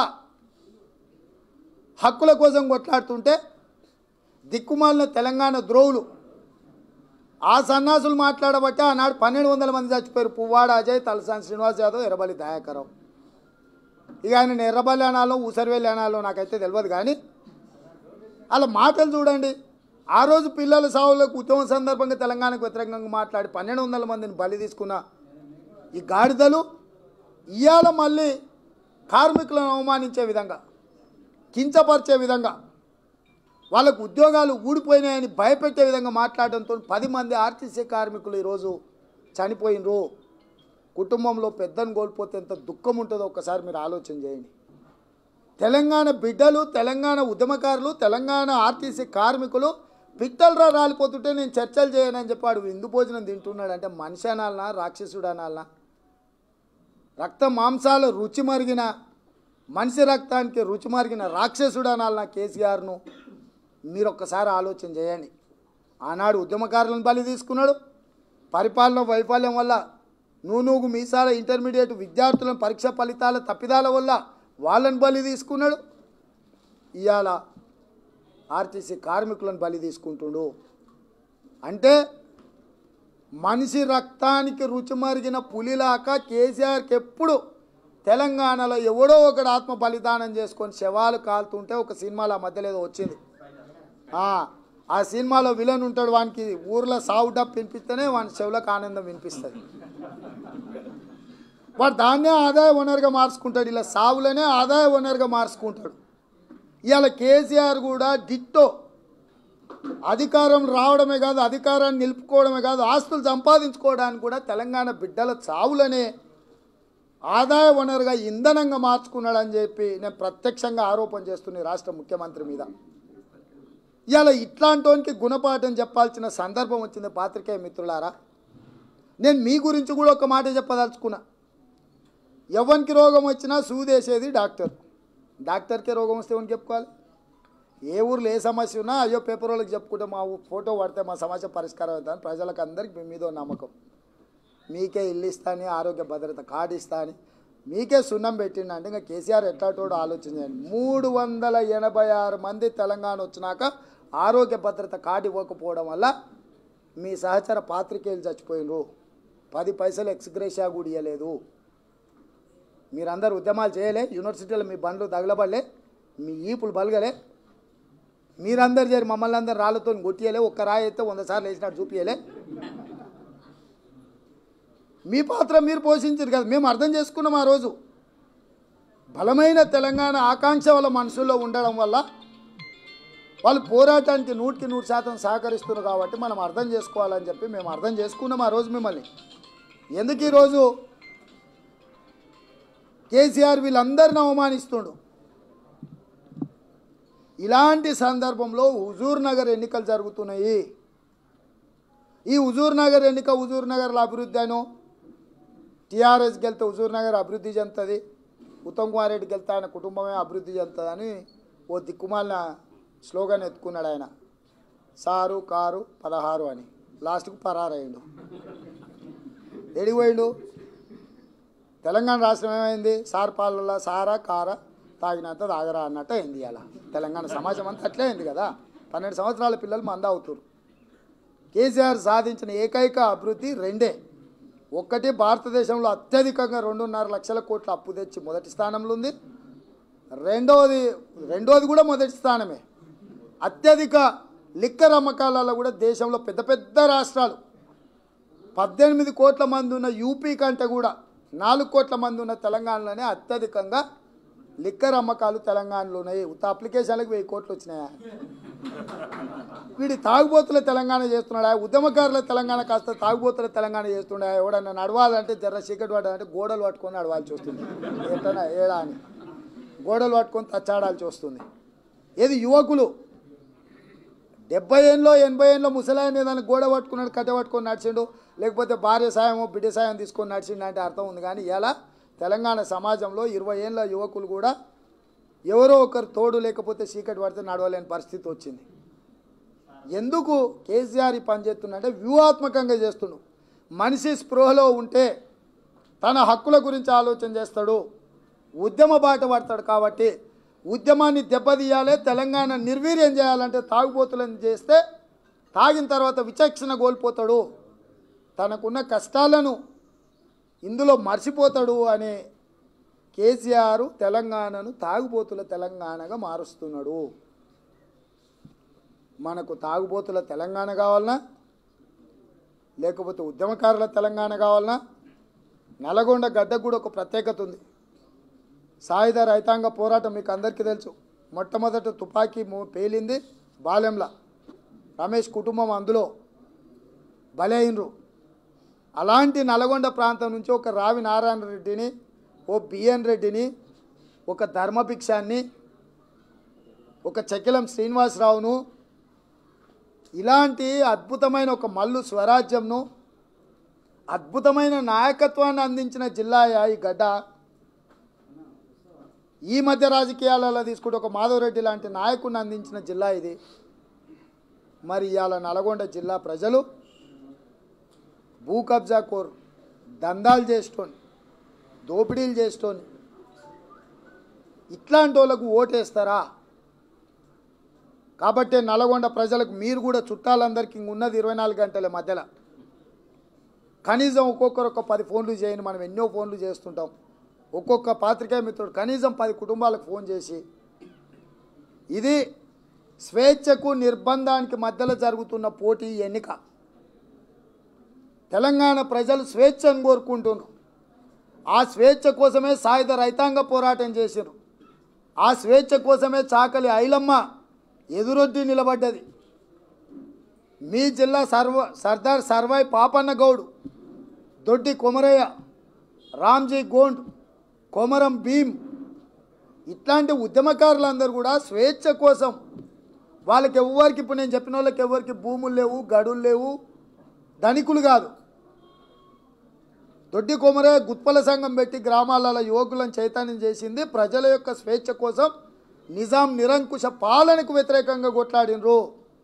హక్కుల కోసం కొట్లాడుతుంటే దిక్కుమాలిన తెలంగాణ ద్రోవులు ఆ సన్నాసులు మాట్లాడబట్టి ఆనాడు పన్నెండు వందల మంది చచ్చిపోయారు. పువ్వాడ అజయ్, తలసాని శ్రీనివాస్ యాదవ్, ఎర్రబల్లి దయాకరావు. ఇక ఆయన ఎర్రబల్లి అనాలో ఊసరివెల్లి అనాలో నాకైతే తెలియదు. కానీ అలా మాటలు చూడండి. ఆ రోజు పిల్లల సావులకు ఉద్యమం సందర్భంగా తెలంగాణకు వ్యతిరేకంగా మాట్లాడి పన్నెండు వందల మందిని బలి తీసుకున్న ఈ గాడిదలు ఇవాళ మళ్ళీ కార్మికులను అవమానించే విధంగా, కించపరిచే విధంగా, వాళ్ళకు ఉద్యోగాలు ఊడిపోయినాయని భయపెట్టే విధంగా మాట్లాడడంతో పది మంది ఆర్టీసీ కార్మికులు ఈరోజు చనిపోయినరు. కుటుంబంలో పెద్దను కోల్పోతే ఎంత దుఃఖం ఉంటుందో ఒక్కసారి మీరు ఆలోచన చేయండి. తెలంగాణ బిడ్డలు, తెలంగాణ ఉద్యమకారులు, తెలంగాణ ఆర్టీసీ కార్మికులు పిట్టలరా రాలిపోతుంటే నేను చర్చలు చేయనని చెప్పి వాడు విందు భోజనం తింటున్నాడు. అంటే మనిషి అనాలనా, రాక్షసుడు అనాలనా? రక్త మాంసాల రుచి మరిగిన మనిషి రక్తానికి రుచి మరిగిన రాక్షసుడు అనాలనా కేసీఆర్ను? మీరు ఒక్కసారి ఆలోచన చేయండి. ఆనాడు ఉద్యమకారులను బలి తీసుకున్నాడు. పరిపాలన వైఫల్యం వల్ల నూనూగు మీసాల ఇంటర్మీడియట్ విద్యార్థులను పరీక్ష ఫలితాల తప్పిదాల వల్ల వాళ్ళని బలి తీసుకున్నాడు. ఇవాళ ఆర్టీసీ కార్మికులను బలి తీసుకుంటుడు. అంటే మనిషి రక్తానికి రుచి మరిగిన పులిలాక కేసీఆర్కి ఎప్పుడు తెలంగాణలో ఎవడో ఒకడు ఆత్మ బలిదానం చేసుకొని శవాలు కాలుతుంటే ఒక సినిమాలో ఆ మధ్యలో ఏదో వచ్చింది. ఆ సినిమాలో విలన్ ఉంటాడు, వానికి ఊర్లో సావు డప్ వినిపిస్తేనే వాని చెవులకు ఆనందం వినిపిస్తుంది. వాడు దాన్నే ఆదాయ వనరుగా మార్చుకుంటాడు, ఇలా సావులనే ఆదాయ వనరుగా మార్చుకుంటాడు. ఇవాళ కేసీఆర్ కూడా డిట్టో అధికారం రావడమే కాదు, అధికారాన్ని నిలుపుకోవడమే కాదు, ఆస్తులు సంపాదించుకోవడానికి కూడా తెలంగాణ బిడ్డల చావులనే ఆదాయ వనరుగా ఇంధనంగా మార్చుకున్నాడని చెప్పి నేను ప్రత్యక్షంగా ఆరోపణ చేస్తున్నా రాష్ట్ర ముఖ్యమంత్రి మీద. ఇవాళ ఇట్లాంటి గుణపాఠం చెప్పాల్సిన సందర్భం వచ్చింది. పాత్రికేయ మిత్రులారా, నేను మీ గురించి కూడా ఒక మాట చెప్పదలుచుకున్నా. ఎవరికి రోగం వచ్చినా సూదేసేది డాక్టర్. డాక్టర్కే రోగం వస్తే ఎవరికి చెప్పుకోవాలి? ఏ ఊర్లో ఏ సమస్య ఉన్నా అయ్యో పేపర్ వాళ్ళకి చెప్పుకుంటే మా ఫోటో పడితే మా సమస్య పరిష్కారం అవుతుందని ప్రజలకు అందరికీ మీ మీద నమ్మకం. మీకే ఇల్లు ఇస్తాని, ఆరోగ్య భద్రత కార్డు ఇస్తాని, మీకే సున్నం పెట్టిండి అంటే ఇంకా కేసీఆర్ ఎట్లాటోడు ఆలోచించండి. మూడు వందల ఎనభై ఆరు మంది తెలంగాణ వచ్చినాక ఆరోగ్య భద్రత కార్డు ఇవ్వకపోవడం వల్ల మీ సహచర పాత్రికేయులు చచ్చిపోయినరు. పది పైసలు ఎక్స్గ్రేషియా కూడా ఇవ్వలేదు. మీరందరూ ఉద్యమాలు చేయలే, యూనివర్సిటీలో మీ బండ్లు తగలబడలే, మీ ఈపులు బలగలే, మీరందరు చేరి మమ్మల్ని అందరు రాళ్ళతో కొట్టియలే, ఒక్క రాయి అయితే వంద సార్లు వేసినట్టు చూపించలే. మీ పాత్ర మీరు పోషించారు కదా, మేము అర్థం చేసుకున్నాం. ఆ రోజు బలమైన తెలంగాణ ఆకాంక్ష వాళ్ళ మనసులో ఉండడం వల్ల వాళ్ళు పోరాటానికి నూటికి నూరు శాతం సహకరిస్తున్నారు కాబట్టి మనం అర్థం చేసుకోవాలని చెప్పి మేము అర్థం చేసుకున్నాం ఆ రోజు మిమ్మల్ని. ఎందుకు ఈరోజు కేసీఆర్ వీళ్ళందరిని అవమానిస్తుండు? ఇలాంటి సందర్భంలో హుజూర్ నగర్ ఎన్నికలు జరుగుతున్నాయి. ఈ హుజూర్ నగర్ ఎన్నిక హుజూర్ నగర్లో అభివృద్ధి అనో, టీఆర్ఎస్కి వెళ్తే హుజూర్ నగర్ అభివృద్ధి చెందుతుంది, ఉత్తమ్ కుమార్ రెడ్డికి వెళ్తే ఆయన కుటుంబమే అభివృద్ధి చెందుతుందని ఓ దిక్కుమాలిన స్లోగన్ ఎత్తుకున్నాడు ఆయన. సారు కారు పదహారు అని లాస్ట్కు పరారు అయ్యిండు. ఎడిగిపోయిండు? తెలంగాణ రాష్ట్రం ఏమైంది? సార్ పాలల్లో సారా కారా తాగినంత తాగరా అన్నట్టు అయింది. అలా తెలంగాణ సమాజం అంతా అట్లే అయింది కదా. పన్నెండు సంవత్సరాల పిల్లలు మంద అవుతారు. కేసీఆర్ సాధించిన ఏకైక అభివృద్ధి రెండే. ఒక్కటి, భారతదేశంలో అత్యధికంగా రెండున్నర లక్షల కోట్ల అప్పు తెచ్చి మొదటి స్థానంలో ఉంది. రెండవది రెండవది కూడా మొదటి స్థానమే. అత్యధిక లిక్కర్ అమ్మకాలలో కూడా దేశంలో పెద్ద పెద్ద రాష్ట్రాలు పద్దెనిమిది కోట్ల మంది ఉన్న యూపీ కంటే కూడా నాలుగు కోట్ల మంది ఉన్న తెలంగాణలోనే అత్యధికంగా లిక్కర్ అమ్మకాలు తెలంగాణలో ఉన్నాయి. ఉత్త అప్లికేషన్లకు వెయ్యి కోట్లు వచ్చినాయా? వీడి తాగుబోతుల తెలంగాణ చేస్తున్నాడా? ఉద్యమకారుల తెలంగాణ కాస్త తాగుబోతుల తెలంగాణ చేస్తుండా? ఎవడన్నా నడవాలంటే జర్ర చీకటి పడాలంటే గోడలు పట్టుకొని నడవాల్సి వస్తుంది. ఎట్లనా ఏడా అని గోడలు పట్టుకొని తచ్చాడాల్సి వస్తుంది. ఏది యువకులు డెబ్బై ఏళ్ళలో ఎనభై ఏళ్ళలో ముసలాయన ఏదైనా గోడ పట్టుకున్నాడు, కట్టె పట్టుకొని నడిచిండు, లేకపోతే భార్య సాయమో బిడ్డ సాయం తీసుకొని నడిచిండు అంటే అర్థం ఉంది. కానీ ఇలా తెలంగాణ సమాజంలో ఇరవై ఏళ్ళ యువకులు కూడా ఎవరో ఒకరు తోడు లేకపోతే చీకటి పడితే నడవలేని పరిస్థితి వచ్చింది. ఎందుకు కేసీఆర్ ఈ పని చేస్తుందంటే వ్యూహాత్మకంగా చేస్తుండు. మనిషి స్పృహలో ఉంటే తన హక్కుల గురించి ఆలోచన చేస్తాడు, ఉద్యమ బాట పడతాడు. కాబట్టి ఉద్యమాన్ని దెబ్బతీయాలి, తెలంగాణ నిర్వీర్యం చేయాలంటే తాగుబోతులను చేస్తే తాగిన తర్వాత విచక్షణ కోల్పోతాడు, తనకున్న కష్టాలను ఇందులో మర్చిపోతాడు అనే కేసీఆర్ తెలంగాణను తాగుబోతుల తెలంగాణగా మారుస్తున్నాడు. మనకు తాగుబోతుల తెలంగాణ కావాలన్నా, లేకపోతే ఉద్యమకారుల తెలంగాణ కావాలన్నా, నల్గొండ గడ్డకు కూడా ఒక ప్రత్యేకత ఉంది. సాయుధ రైతాంగ పోరాటం మీకు అందరికీ తెలుసు. మొట్టమొదట తుపాకీ పేలింది బాలెంలా, రమేష్ కుటుంబం అందులో బలైనరు. అలాంటి నల్గొండ ప్రాంతం నుంచి ఒక రావి నారాయణ రెడ్డిని, ఓ బిఎన్ రెడ్డిని, ఒక ధర్మభిక్షాన్ని, ఒక చకిలం శ్రీనివాసరావును, ఇలాంటి అద్భుతమైన ఒక మల్లు స్వరాజ్యంను, అద్భుతమైన నాయకత్వాన్ని అందించిన జిల్లా ఈ గడ్డ. ఈ మధ్య రాజకీయాలలో తీసుకుంటే ఒక మాధవరెడ్డి లాంటి నాయకుడిని అందించిన జిల్లా ఇది. మరి ఇవాళ నల్గొండ జిల్లా ప్రజలు భూ కబ్జా కోరు, దందాలు చేస్తోని, దోపిడీలు చేస్తోని ఇట్లాంటి వాళ్ళకు ఓటేస్తారా? కాబట్టి నల్గొండ ప్రజలకు మీరు కూడా చుట్టాలందరికీ ఉన్నది ఇరవై నాలుగు గంటల మధ్యలో కనీసం ఒక్కొక్కరు ఒక పది ఫోన్లు చేయండి. మనం ఎన్నో ఫోన్లు చేస్తుంటాం. ఒక్కొక్క పాత్రికేయ మిత్రుడు కనీసం పది కుటుంబాలకు ఫోన్ చేసి, ఇది స్వేచ్ఛకు నిర్బంధానికి మధ్యలో జరుగుతున్న పోటీ ఎన్నిక. తెలంగాణ ప్రజలు స్వేచ్ఛను కోరుకుంటున్నారు. ఆ స్వేచ్ఛ కోసమే సాయుధ రైతాంగ పోరాటం చేశారు. ఆ స్వేచ్ఛ కోసమే చాకలి ఐలమ్మ ఎదురొడ్డి నిలబడ్డది. మీ జిల్లా సర్వ సర్దార్ సర్వాయి పాపన్న గౌడ్, దొడ్డి కొమరయ్య, రామ్జీ గోండ్, కొమరం భీమ్ ఇట్లాంటి ఉద్యమకారులందరూ కూడా స్వేచ్ఛ కోసం, వాళ్ళకి ఎవరికి ఇప్పుడు నేను చెప్పిన వాళ్ళకి ఎవరికి భూములు లేవు, గడులు లేవు, ధనికులు కాదు. దొడ్డి కొమరయ్య గుత్పల సంఘం పెట్టి గ్రామాలలో యువకులను చైతన్యం చేసింది. ప్రజల యొక్క స్వేచ్ఛ కోసం నిజాం నిరంకుశ పాలనకు వ్యతిరేకంగా కొట్లాడినరు.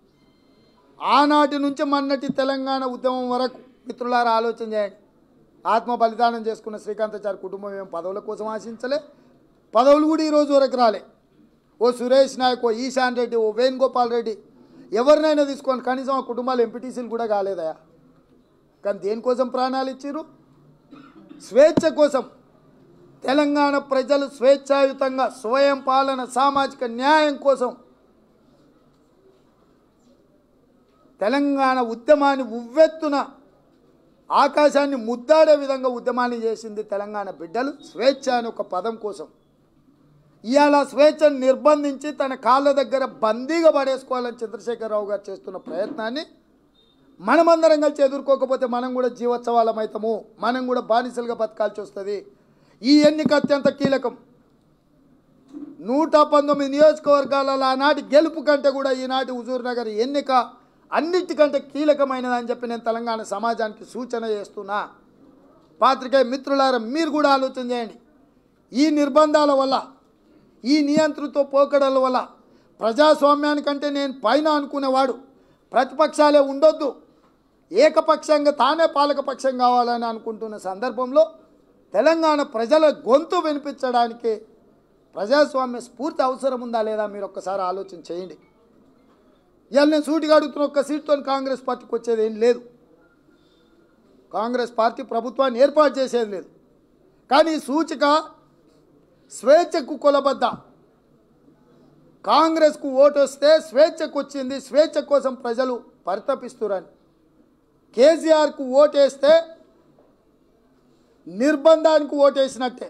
ఆనాటి నుంచి మొన్నటి తెలంగాణ ఉద్యమం వరకు మిత్రులారా ఆలోచన చేయండి. ఆత్మ బలిదానం చేసుకున్న శ్రీకాంతాచారి కుటుంబం ఏం పదవుల కోసం ఆశించలే, పదవులు కూడా ఈరోజు వరకు రాలే. ఓ సురేష్ నాయక్, ఓ ఈశాన్ రెడ్డి, ఓ వేణుగోపాల్ రెడ్డి ఎవరినైనా తీసుకొని కనీసం ఆ కుటుంబాలు ఎంపీటీసీలు కూడా కాలేదయా. కానీ దేనికోసం ప్రాణాలు ఇచ్చారు? స్వేచ్ఛ కోసం. తెలంగాణ ప్రజలు స్వేచ్ఛాయుతంగా స్వయం పాలన, సామాజిక న్యాయం కోసం తెలంగాణ ఉద్యమాన్ని ఉవ్వెత్తున ఆకాశాన్ని ముద్దాడే విధంగా ఉద్యమాన్ని చేసింది తెలంగాణ బిడ్డలు. స్వేచ్ఛ అనే ఒక పదం కోసం. ఇవాళ స్వేచ్ఛను నిర్బంధించి తన కాళ్ళ దగ్గర బందీగా పడేసుకోవాలని చంద్రశేఖరరావు గారు చేస్తున్న ప్రయత్నాన్ని మనమందరం కలిసి ఎదుర్కోకపోతే మనం కూడా జీవోత్సవాలం అవుతాము, మనం కూడా బానిసలుగా బతకాల్సి వస్తుంది. ఈ ఎన్నిక అత్యంత కీలకం. నూట పంతొమ్మిది నియోజకవర్గాలలో ఆనాటి గెలుపు కంటే కూడా ఈనాటి హుజూర్ నగర్ ఎన్నిక అన్నిటికంటే కీలకమైనదని చెప్పి నేను తెలంగాణ సమాజానికి సూచన చేస్తున్నా. పాత్రికేయ మిత్రులారా, మీరు కూడా ఆలోచన చేయండి. ఈ నిర్బంధాల వల్ల, ఈ నియంత్రిత పోకడల వల్ల ప్రజాస్వామ్యానికంటే నేను పైన అనుకునేవాడు ప్రతిపక్షాలే ఉండొద్దు, ఏకపక్షంగా తానే పాలకపక్షం కావాలని అనుకుంటున్న సందర్భంలో తెలంగాణ ప్రజల గొంతు వినిపించడానికి ప్రజాస్వామ్య స్ఫూర్తి అవసరం ఉందా లేదా మీరు ఒక్కసారి ఆలోచన చేయండి. ఇవాళ నేను సూటిగా అడుగుతున్న ఒక్క సీట్తో కాంగ్రెస్ పార్టీకి వచ్చేది ఏం లేదు. కాంగ్రెస్ పార్టీ ప్రభుత్వాన్ని ఏర్పాటు చేసేది లేదు. కానీ సూచిక స్వేచ్ఛకు కొలబద్ద. కాంగ్రెస్కు ఓటు వస్తే స్వేచ్ఛకు వచ్చింది, స్వేచ్ఛ కోసం ప్రజలు పరితపిస్తురని. కేసీఆర్కు ఓటేస్తే నిర్బంధానికి ఓటేసినట్టే,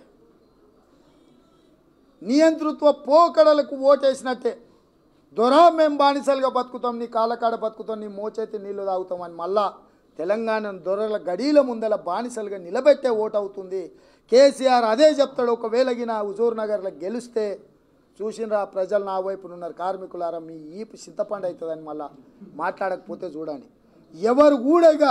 నియంతృత్వ పోకడలకు ఓటేసినట్టే. దొరా మేము బానిసలుగా బతుకుతాం, నీ కాళ్ళకాడ బతుకుతాం, నీ మోచేతి నీళ్లు తాగుతామని మళ్ళా తెలంగాణ దొరల గడీల ముందల బానిసలుగా నిలబెట్టే ఓటు అవుతుంది. కేసీఆర్ అదే చెప్తాడు. ఒకవేళ గిన హుజూర్ నగర్లో గెలిస్తే చూసినరా ప్రజలు నా వైపున ఉన్నారు, కార్మికులారా మీ ఈపు చింతపండు అవుతుందని మళ్ళా మాట్లాడకపోతే చూడండి. ఎవరు కూడా ఇక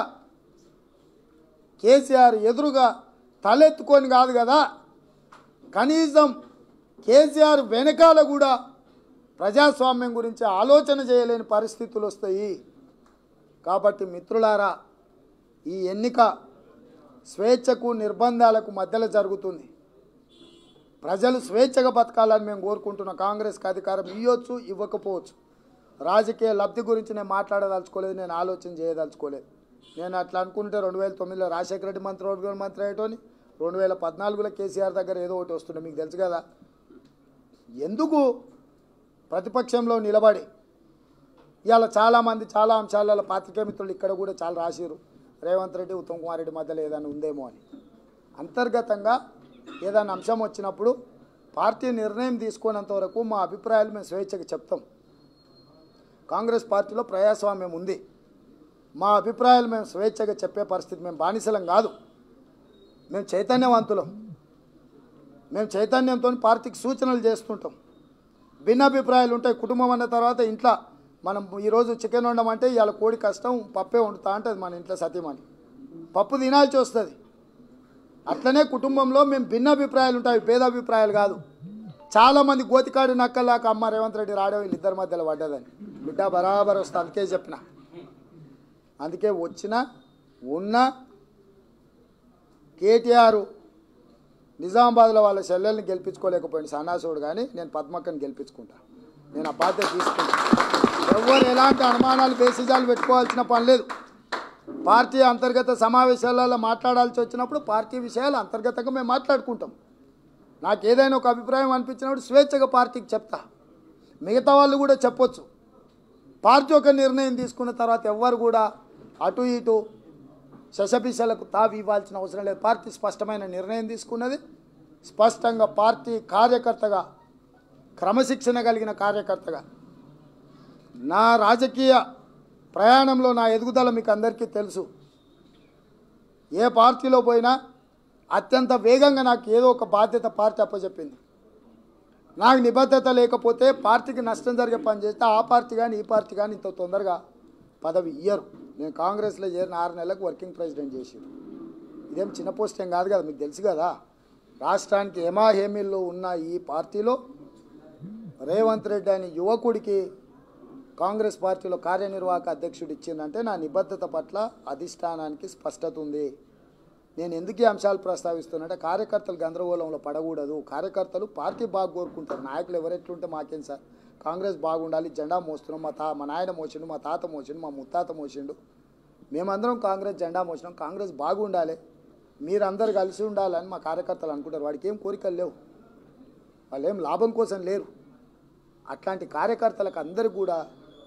కేసీఆర్ ఎదురుగా తలెత్తుకొని కాదు కదా, కనీసం కేసీఆర్ వెనకాల కూడా ప్రజాస్వామ్యం గురించి ఆలోచన చేయలేని పరిస్థితులు వస్తాయి. కాబట్టి మిత్రులారా, ఈ ఎన్నిక స్వేచ్ఛకు నిర్బంధాలకు మధ్యలో జరుగుతుంది. ప్రజలు స్వేచ్ఛగా బతకాలని మేము కోరుకుంటున్నాం. కాంగ్రెస్కి అధికారం ఇవ్వచ్చు, ఇవ్వకపోవచ్చు. రాజకీయ లబ్ధి గురించి నేను మాట్లాడదలుచుకోలేదు, నేను ఆలోచన చేయదలుచుకోలేదు. నేను అట్లా అనుకుంటే రెండు వేల తొమ్మిదిలో రాజశేఖర రెడ్డి మంత్రి మంత్రి అయ్యేటోని, రెండు వేల పద్నాలుగులో కేసీఆర్ దగ్గర ఏదో ఒకటి వస్తుండే మీకు తెలుసు కదా. ఎందుకు ప్రతిపక్షంలో నిలబడి ఇవాళ చాలామంది చాలా అంశాలలో పాత్రికేయ మిత్రులు ఇక్కడ కూడా చాలా రాసిరు, రేవంత్ రెడ్డి ఉత్తమ్ కుమార్ రెడ్డి మధ్యలో ఏదైనా ఉందేమో అని. అంతర్గతంగా ఏదైనా అంశం వచ్చినప్పుడు పార్టీ నిర్ణయం తీసుకున్నంత వరకు మా అభిప్రాయాలు మేము స్వేచ్ఛగా చెప్తాం. కాంగ్రెస్ పార్టీలో ప్రజాస్వామ్యం ఉంది. మా అభిప్రాయాలు మేము స్వేచ్ఛగా చెప్పే పరిస్థితి. మేము బానిసలం కాదు, మేము చైతన్యవంతులం. మేము చైతన్యంతో పార్టీకి సూచనలు చేస్తుంటాం. భిన్నాభిప్రాయాలు ఉంటాయి. కుటుంబం అన్న తర్వాత ఇంట్లో మనం ఈరోజు చికెన్ వండమంటే ఇవాళ కోడి కష్టం, పప్పే వండుతా అంటది మన ఇంట్లో సతీమణి, పప్పు తినాల్సి వస్తుంది. అట్లనే కుటుంబంలో మేము భిన్నాభిప్రాయాలు ఉంటాయి, భేదాభిప్రాయాలు కాదు. చాలామంది గోతికాడు నక్కల్లాక అమ్మ రేవంత్ రెడ్డి రాడే వీళ్ళిద్దరి మధ్యలో పడ్డదని. బిడ్డ బరాబర్ వస్తా, అందుకే చెప్పిన. అందుకే వచ్చిన ఉన్న కేటీఆర్ నిజామాబాద్లో వాళ్ళ చెల్లెల్ని గెలిపించుకోలేకపోయింది సన్నాసుడు, కానీ నేను పద్మక్కని గెలిపించుకుంటా. నేను ఆ బాధ్యత తీసుకుంటా. ఎవరు ఎలాంటి అనుమానాలు బేసిజాలు పెట్టుకోవాల్సిన పని లేదు. పార్టీ అంతర్గత సమావేశాలలో మాట్లాడాల్సి వచ్చినప్పుడు పార్టీ విషయాలు అంతర్గతంగా మేము మాట్లాడుకుంటాం. నాకు ఏదైనా ఒక అభిప్రాయం అనిపించినప్పుడు స్వేచ్ఛగా పార్టీకి చెప్తా. మిగతా వాళ్ళు కూడా చెప్పొచ్చు. పార్టీ ఒక నిర్ణయం తీసుకున్న తర్వాత ఎవ్వరు కూడా అటు ఇటు శశపిశలకు తావి ఇవ్వాల్సిన అవసరం లేదు. పార్టీ స్పష్టమైన నిర్ణయం తీసుకున్నది. స్పష్టంగా పార్టీ కార్యకర్తగా, క్రమశిక్షణ కలిగిన కార్యకర్తగా నా రాజకీయ ప్రయాణంలో నా ఎదుగుదల మీకు అందరికీ తెలుసు. ఏ పార్టీలో పోయినా అత్యంత వేగంగా నాకు ఏదో ఒక బాధ్యత పార్టీ అప్పచెప్పింది. నాకు నిబద్ధత లేకపోతే పార్టీకి నష్టం జరిగే పని చేస్తే ఆ పార్టీ కానీ ఈ పార్టీ కానీ ఇంత తొందరగా పదవి ఇయ్యరు. నేను కాంగ్రెస్లో చేరిన ఆరు నెలలకు వర్కింగ్ ప్రెసిడెంట్ చేసాను. ఇదేం చిన్న పోస్ట్ ఏం కాదు కదా, మీకు తెలుసు కదా. రాష్ట్రానికి హేమాహేమీల్లో ఉన్న ఈ పార్టీలో రేవంత్ రెడ్డి అనే యువకుడికి కాంగ్రెస్ పార్టీలో కార్యనిర్వాహక అధ్యక్షుడు ఇచ్చిందంటే నా నిబద్ధత పట్ల అధిష్టానానికి స్పష్టత ఉంది. నేను ఎందుకు ఈ అంశాలు ప్రస్తావిస్తున్నంటే కార్యకర్తలు గందరగోళంలో పడకూడదు. కార్యకర్తలు పార్టీ బాగా కోరుకుంటారు. నాయకులు ఎవరెట్లుంటే మాకేం సార్, కాంగ్రెస్ బాగుండాలి, జెండా మోస్తున్నాం. మా తా మా నాయన మోసిండు, మా తాత మోసిండు, మా ముత్తాత మోసిండు, మేమందరం కాంగ్రెస్ జెండా మోసినాం. కాంగ్రెస్ బాగుండాలి, మీరందరూ కలిసి ఉండాలని మా కార్యకర్తలు అనుకుంటారు. వాడికి ఏం కోరికలు లేవు, వాళ్ళు ఏం లాభం కోసం లేరు. అట్లాంటి కార్యకర్తలకు అందరికీ కూడా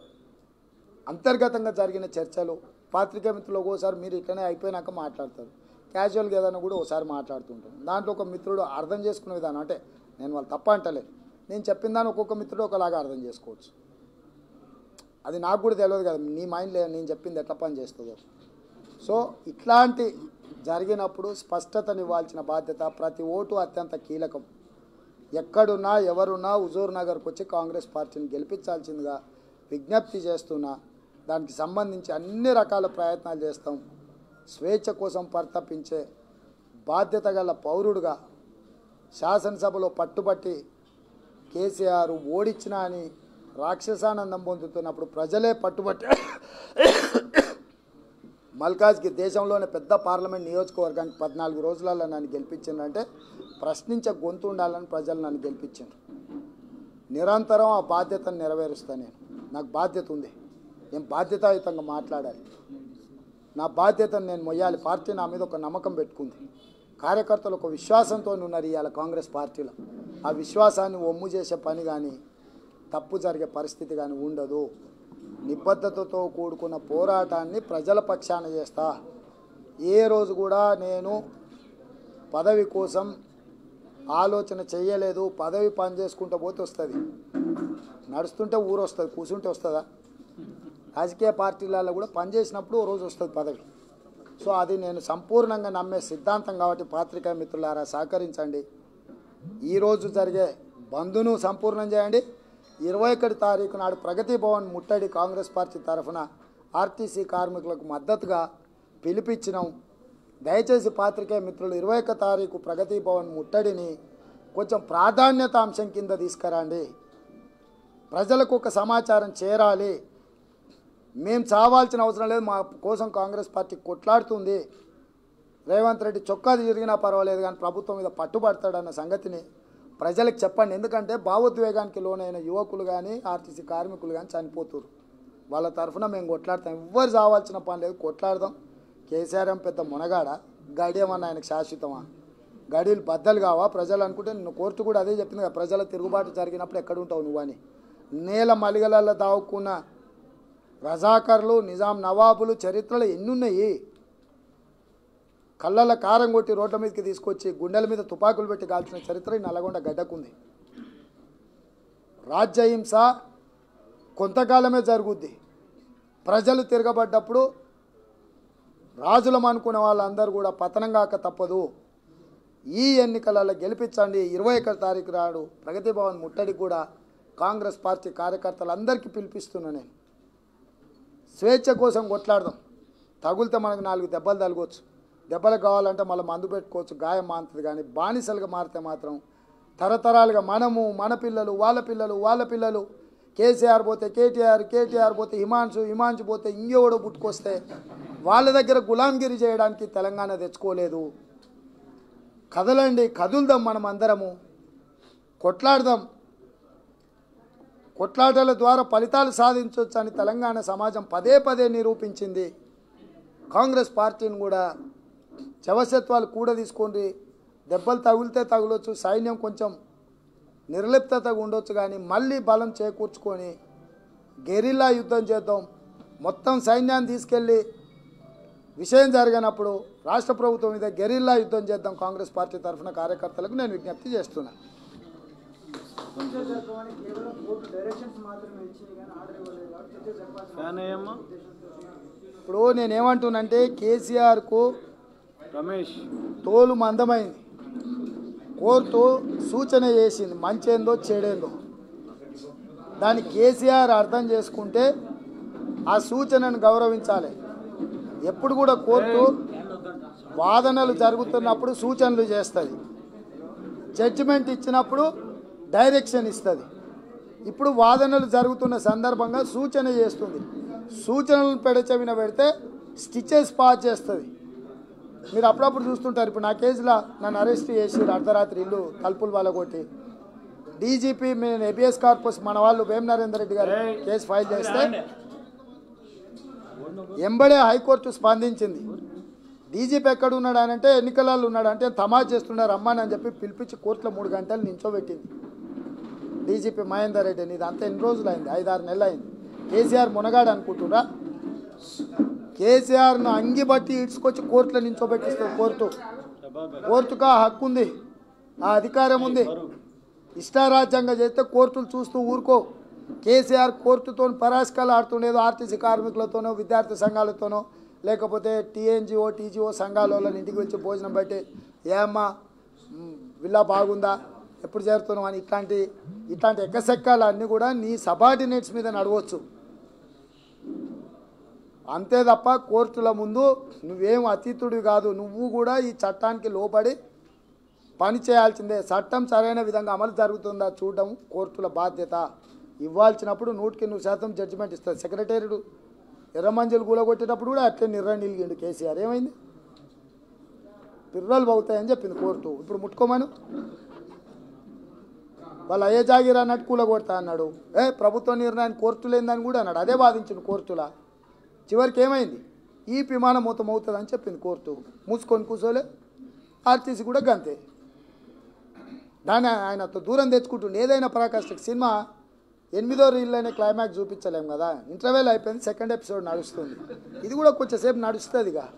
అంతర్గతంగా జరిగిన చర్చలు పాత్రికేయ మిత్రులు ఒక్కోసారి మీరు ఇట్లనే అయిపోయినాక మాట్లాడతారు, క్యాజువల్గా ఏదైనా కూడా ఒకసారి మాట్లాడుతుంటాం. దాంట్లో ఒక మిత్రుడు అర్థం చేసుకునే విధానం, అంటే నేను వాళ్ళు తప్ప అంటలేదు, నేను చెప్పిన దాన్ని ఒక్కొక్క మిత్రుడు ఒకలాగా అర్థం చేసుకోవచ్చు. అది నాకు కూడా తెలియదు కదా నీ మైండ్లో నేను చెప్పింది ఎట్లా పని చేస్తుందో. సో ఇట్లాంటి జరిగినప్పుడు స్పష్టతనివ్వాల్సిన బాధ్యత, ప్రతి ఓటు అత్యంత కీలకం. ఎక్కడున్నా ఎవరున్నా హుజూర్ నగర్కి వచ్చి కాంగ్రెస్ పార్టీని గెలిపించాల్సిందిగా విజ్ఞప్తి చేస్తున్నా. దానికి సంబంధించి అన్ని రకాల ప్రయత్నాలు చేస్తాం. స్వేచ్ఛ కోసం పరితపించే బాధ్యత గల పౌరుడుగా శాసనసభలో పట్టుబట్టి కేసీఆర్ ఓడించినా అని రాక్షసానందం పొందుతున్నప్పుడు ప్రజలే పట్టుబట్టి మల్కాజ్కి దేశంలోనే పెద్ద పార్లమెంట్ నియోజకవర్గానికి పద్నాలుగు రోజులలో నన్ను గెలిపించిందంటే ప్రశ్నించే గొంతు ఉండాలని ప్రజలు నన్ను గెలిపించారు. నిరంతరం ఆ బాధ్యతను నెరవేరుస్తాను. నేను నాకు బాధ్యత ఉంది, నేను బాధ్యతాయుతంగా మాట్లాడాలి, నా బాధ్యతను నేను మొయ్యాలి. పార్టీ నా మీద ఒక నమ్మకం పెట్టుకుంది, కార్యకర్తలు ఒక విశ్వాసంతో ఉన్నారు ఇవాళ కాంగ్రెస్ పార్టీలో. ఆ విశ్వాసాన్ని ఒమ్ము చేసే పని కానీ తప్పు జరిగే పరిస్థితి కానీ ఉండదు. నిబద్ధతతో కూడుకున్న పోరాటాన్ని ప్రజల పక్షాన చేస్తా. ఏ రోజు కూడా నేను పదవి కోసం ఆలోచన చేయలేదు. పదవి పని చేసుకుంటూ పోతే వస్తుంది, నడుస్తుంటే ఊరు వస్తుంది, కూర్చుంటే వస్తుందా? రాజకీయ పార్టీలలో కూడా పనిచేసినప్పుడు ఓ రోజు వస్తుంది పదవి. సో అది నేను సంపూర్ణంగా నమ్మే సిద్ధాంతం కాబట్టి పాత్రికేయ మిత్రులారా సహకరించండి. ఈరోజు జరిగే బంద్ను సంపూర్ణం చేయండి. ఇరవై ఒకటి తారీఖు నాడు ప్రగతి భవన్ ముట్టడి కాంగ్రెస్ పార్టీ తరఫున ఆర్టీసీ కార్మికులకు మద్దతుగా పిలిపించినాం. దయచేసి పాత్రికేయ మిత్రులు ఇరవై ఒక్క తారీఖు ప్రగతి భవన్ ముట్టడిని కొంచెం ప్రాధాన్యత అంశం కింద తీసుకురండి. ప్రజలకు ఒక సమాచారం చేరాలి. మేము చావాల్సిన అవసరం లేదు, మా కోసం కాంగ్రెస్ పార్టీ కొట్లాడుతుంది. రేవంత్ రెడ్డి చొక్కా తిరిగినా పర్వాలేదు కానీ ప్రభుత్వం మీద పట్టుబడతాడన్న సంగతిని ప్రజలకు చెప్పండి. ఎందుకంటే భావోద్వేగానికి లోనైన యువకులు కానీ ఆర్టీసీ కార్మికులు కానీ చనిపోతున్నారు. వాళ్ళ తరఫున మేము కొట్లాడతాం. ఎవ్వరు చావాల్సిన పని లేదు, కొట్లాడదాం. కేసీఆర్ ఏం పెద్ద మునగాడ, గడియమన్న ఆయనకు శాశ్వతమా? గడిలు బద్దలు కావా? ప్రజలు అనుకుంటే నిన్ను కోర్టు కూడా అదే చెప్పింది కదా, ప్రజల తిరుగుబాటు జరిగినప్పుడు ఎక్కడ ఉంటావు నువ్వని. నేల మలిగలలో దావుకున్న రజాకర్లు, నిజాం నవాబులు చరిత్రలో ఎన్నున్నాయి. కళ్ళల కారం కొట్టి రోడ్ల మీదకి తీసుకొచ్చి గుండెల మీద తుపాకులు పెట్టి కాల్చిన చరిత్ర ఈ నల్గొండ గడ్డకుంది. రాజ్యహింస కొంతకాలమే జరుగుద్ది. ప్రజలు తిరగబడ్డప్పుడు రాజులం అనుకునే వాళ్ళందరూ కూడా పతనం కాక తప్పదు. ఈ ఎన్నికలలో గెలిపించండి. ఇరవై ఒకటో తారీఖు నాడు ప్రగతి భవన్ ముట్టడికి కూడా కాంగ్రెస్ పార్టీ కార్యకర్తలందరికీ పిలిపిస్తున్నా. నేను స్వేచ్ఛ కోసం కొట్లాడదాం. తగులితే మనకు నాలుగు దెబ్బలు తగలవచ్చు. దెబ్బలు కావాలంటే మళ్ళీ మందు పెట్టుకోవచ్చు, గాయం మాంతుంది. కానీ బానిసలుగా మారితే మాత్రం తరతరాలుగా మనము, మన పిల్లలు, వాళ్ళ పిల్లలు, వాళ్ళ పిల్లలు, కేసీఆర్ పోతే కేటీఆర్, కేటీఆర్ పోతే హిమాంశు, హిమాంశు పోతే ఇంకెవడో పుట్టుకొస్తే వాళ్ళ దగ్గర గులాంగిరి చేయడానికి తెలంగాణ తెచ్చుకోలేదు. కదలండి, కదులుదాం, మనం అందరము కొట్లాడదాం. కొట్లాటల ద్వారా ఫలితాలు సాధించవచ్చు అని తెలంగాణ సమాజం పదే పదే నిరూపించింది. కాంగ్రెస్ పార్టీని కూడా జవసత్వాలు కూడా తీసుకోండి. దెబ్బలు తగిలితే తగులొచ్చు, సైన్యం కొంచెం నిర్లిప్తతగా ఉండొచ్చు, కానీ మళ్ళీ బలం చేకూర్చుకొని గెరిల్లా యుద్ధం చేద్దాం. మొత్తం సైన్యాన్ని తీసుకెళ్ళి విషయం జరిగినప్పుడు రాష్ట్ర ప్రభుత్వం మీద గెరిల్లా యుద్ధం చేద్దాం. కాంగ్రెస్ పార్టీ తరఫున కార్యకర్తలకు నేను విజ్ఞప్తి చేస్తున్నా. ఇప్పుడు నేనేమంటున్నంటే కేసీఆర్కు రమేష్ తోలు మందమైంది. కోర్టు సూచన చేసింది, మంచేందో చెడేందో. దాన్ని కేసీఆర్ అర్థం చేసుకుంటే ఆ సూచనను గౌరవించాలి. ఎప్పుడు కూడా కోర్టు వాదనలు జరుగుతున్నప్పుడు సూచనలు చేస్తుంది, జడ్జిమెంట్ ఇచ్చినప్పుడు డైరెక్షన్ ఇస్తుంది. ఇప్పుడు వాదనలు జరుగుతున్న సందర్భంగా సూచన చేస్తుంది. సూచనలను పెడచెవిన పెడితే స్టిచెస్ పాస్ చేస్తుంది. మీరు అప్పుడప్పుడు చూస్తుంటారు. ఇప్పుడు నా కేసులో నన్ను అరెస్ట్ చేసి అర్ధరాత్రి ఇల్లు తలుపులు వాళ్ళ కొట్టి డీజీపీ మేము ఏబిఎస్ కార్పస్ మన వాళ్ళు వేం నరేందర్ రెడ్డి గారు కేసు ఫైల్ చేస్తే ఎంబడే హైకోర్టు స్పందించింది. డీజీపీ ఎక్కడ ఉన్నాడు అని అంటే ఎన్నికలలో ఉన్నాడు అంటే తమాషా చేస్తున్నారు అమ్మాని అని చెప్పి పిలిపించి కోర్టులో మూడు గంటలు నించోబెట్టింది డీజీపీ మహేందర్ రెడ్డిని. ఇది అంతా ఎన్ని రోజులు అయింది? ఐదారు నెలలు అయింది. కేసీఆర్ మునగాడు అనుకుంటున్నా? కేసీఆర్ను అంగిబట్టి ఇడ్చుకొచ్చి కోర్టులో నించోబెట్టిస్తుంది కోర్టు. కోర్టుకు ఆ హక్కు ఉంది, ఆ అధికారం ఉంది. ఇష్టారాజ్యంగా చేస్తే కోర్టులు చూస్తూ ఊరుకో. కేసీఆర్ కోర్టుతో పరాస్కాలు ఆడుతుండేదో ఆర్టీసీ కార్మికులతోనో, విద్యార్థి సంఘాలతోనో, లేకపోతే టీఎన్జిఓ టీజీఓ సంఘాల వాళ్ళని ఇంటికి వచ్చి భోజనం బట్టి ఏమ్మా విల్లా బాగుందా, ఎప్పుడు చేరుతున్నావు అని ఇట్లాంటి ఇట్లాంటి ఎక్కసెక్కాలు అన్నీ కూడా నీ సబార్డినేట్స్ మీద నడవచ్చు. అంతే తప్ప కోర్టుల ముందు నువ్వేం అతీతుడివి కాదు. నువ్వు కూడా ఈ చట్టానికి లోబడి పని చేయాల్సిందే. చట్టం సరైన విధంగా అమలు జరుగుతుందా చూడడం కోర్టుల బాధ్యత. ఇవ్వాల్సినప్పుడు నూటికి నూరు శాతం జడ్జిమెంట్ ఇస్తుంది. సెక్రటేరియట్ ఎర్రమంజలు కూలగొట్టేటప్పుడు కూడా అట్లే నిర్ణయం నిలిగిండు కేసీఆర్. ఏమైంది? పిర్రలు బాగుతాయని చెప్పింది కోర్టు. ఇప్పుడు ముట్టుకోమను. వాళ్ళు అయ్యే జాగిరా అన్నట్టు కూలగొడతా అన్నాడు. ఏ ప్రభుత్వ నిర్ణయాన్ని కోర్టు లేదని కూడా అన్నాడు. అదే వాదించింది కోర్టులా. చివరికి ఏమైంది? ఈ విమానం మొత్తం అవుతుంది అని చెప్పింది కోర్టు. మూసుకొని కూర్చోలే. ఆర్టీసీ కూడా గంతే. దాన్ని ఆయన దూరం తెచ్చుకుంటుండే. ఏదైనా పరాకాష్ఠకి సినిమా ఎనిమిదో రీల్లోనే క్లైమాక్స్ చూపించలేము కదా. ఇంటర్వెల్ అయిపోయింది, సెకండ్ ఎపిసోడ్ నడుస్తుంది. ఇది కూడా కొంచెంసేపు నడుస్తుంది. ఇక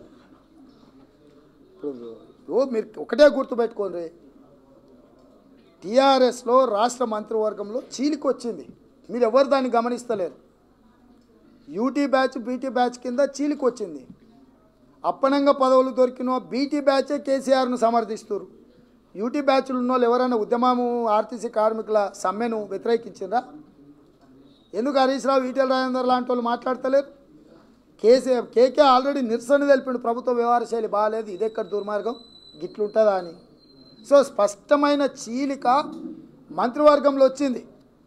ఇప్పుడు మీరు ఒకటే గుర్తుపెట్టుకోండి, టీఆర్ఎస్లో రాష్ట్ర మంత్రివర్గంలో చీలిక వచ్చింది. మీరు ఎవరు దాన్ని గమనిస్తలేరు. యూటీ బ్యాచ్ బీటీ బ్యాచ్ కింద చీలిక వచ్చింది. అప్పనంగా పదవులు దొరికిన బీటీ బ్యాచే కేసీఆర్ను సమర్థిస్తారు. యూటీ బ్యాచ్లు ఉన్న వాళ్ళు ఎవరైనా ఉద్యమము ఆర్టీసీ కార్మికుల సమ్మెను వ్యతిరేకించిందా? ఎందుకు హరీష్ రావు, ఈటెల రాజేందర్ లాంటి వాళ్ళు మాట్లాడతలేరు? కేసీఆర్ కేకే ఆల్రెడీ నిరసన తెలిపిండు, ప్రభుత్వ వ్యవహార శైలి బాగాలేదు, ఇదెక్కడ దుర్మార్గం, గిట్లుంటుందా అని. సో స్పష్టమైన చీలిక మంత్రివర్గంలో వచ్చింది.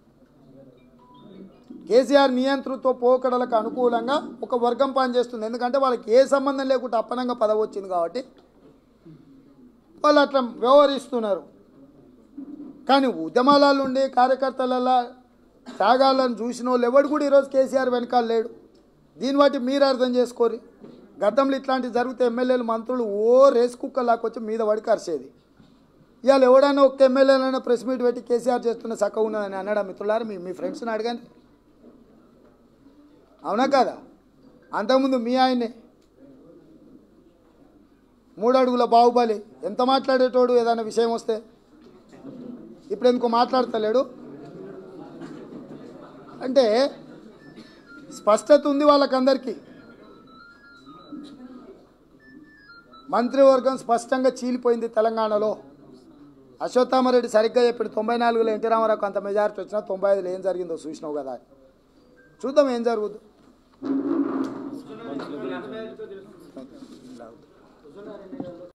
కేసీఆర్ నియంతృత్వ పోకడలకు అనుకూలంగా ఒక వర్గం పనిచేస్తుంది. ఎందుకంటే వాళ్ళకి ఏ సంబంధం లేకుండా అప్పనంగా పదవి వచ్చింది కాబట్టి వాళ్ళు అట్లా వ్యవహరిస్తున్నారు. కానీ ఉద్యమాలలో ఉండే కార్యకర్తలలో త్యాగాలను చూసిన వాళ్ళు ఎవడు కూడా ఈరోజు కేసీఆర్ వెనకాల లేడు. దీన్ని బట్టి మీరు అర్థం చేసుకోరు. గతంలో ఇట్లాంటివి జరిగితే ఎమ్మెల్యేలు మంత్రులు ఓ రేసు కుక్కలాగా వచ్చి మీద పడి కరిచేది. ఇవాళ ఎవడైనా ఒక్క ఎమ్మెల్యేలైనా ప్రెస్ మీట్ పెట్టి కేసీఆర్ చేస్తున్న చక్కగా ఉన్నదని అన్నాడా? మిత్రులారా, మీ మీ ఫ్రెండ్స్ని అడగండి. అవునా కాదా? అంతకుముందు మీ ఆయనే మూడు అడుగుల బాహుబలి ఎంత మాట్లాడేటోడు ఏదైనా విషయం వస్తే. ఇప్పుడు ఎందుకో మాట్లాడతలేడు. అంటే స్పష్టత ఉంది వాళ్ళకందరికీ. మంత్రివర్గం స్పష్టంగా చీలిపోయింది తెలంగాణలో. అశ్వత్థామరెడ్డి సరిగ్గా చెప్పాడు, తొంభై నాలుగులో ఎన్టీ రామారావుకు అంత మెజారిటీ వచ్చినా తొంభై ఐదులో ఏం జరిగిందో చూసినావు కదా. చూద్దాం ఏం జరుగుద్దు.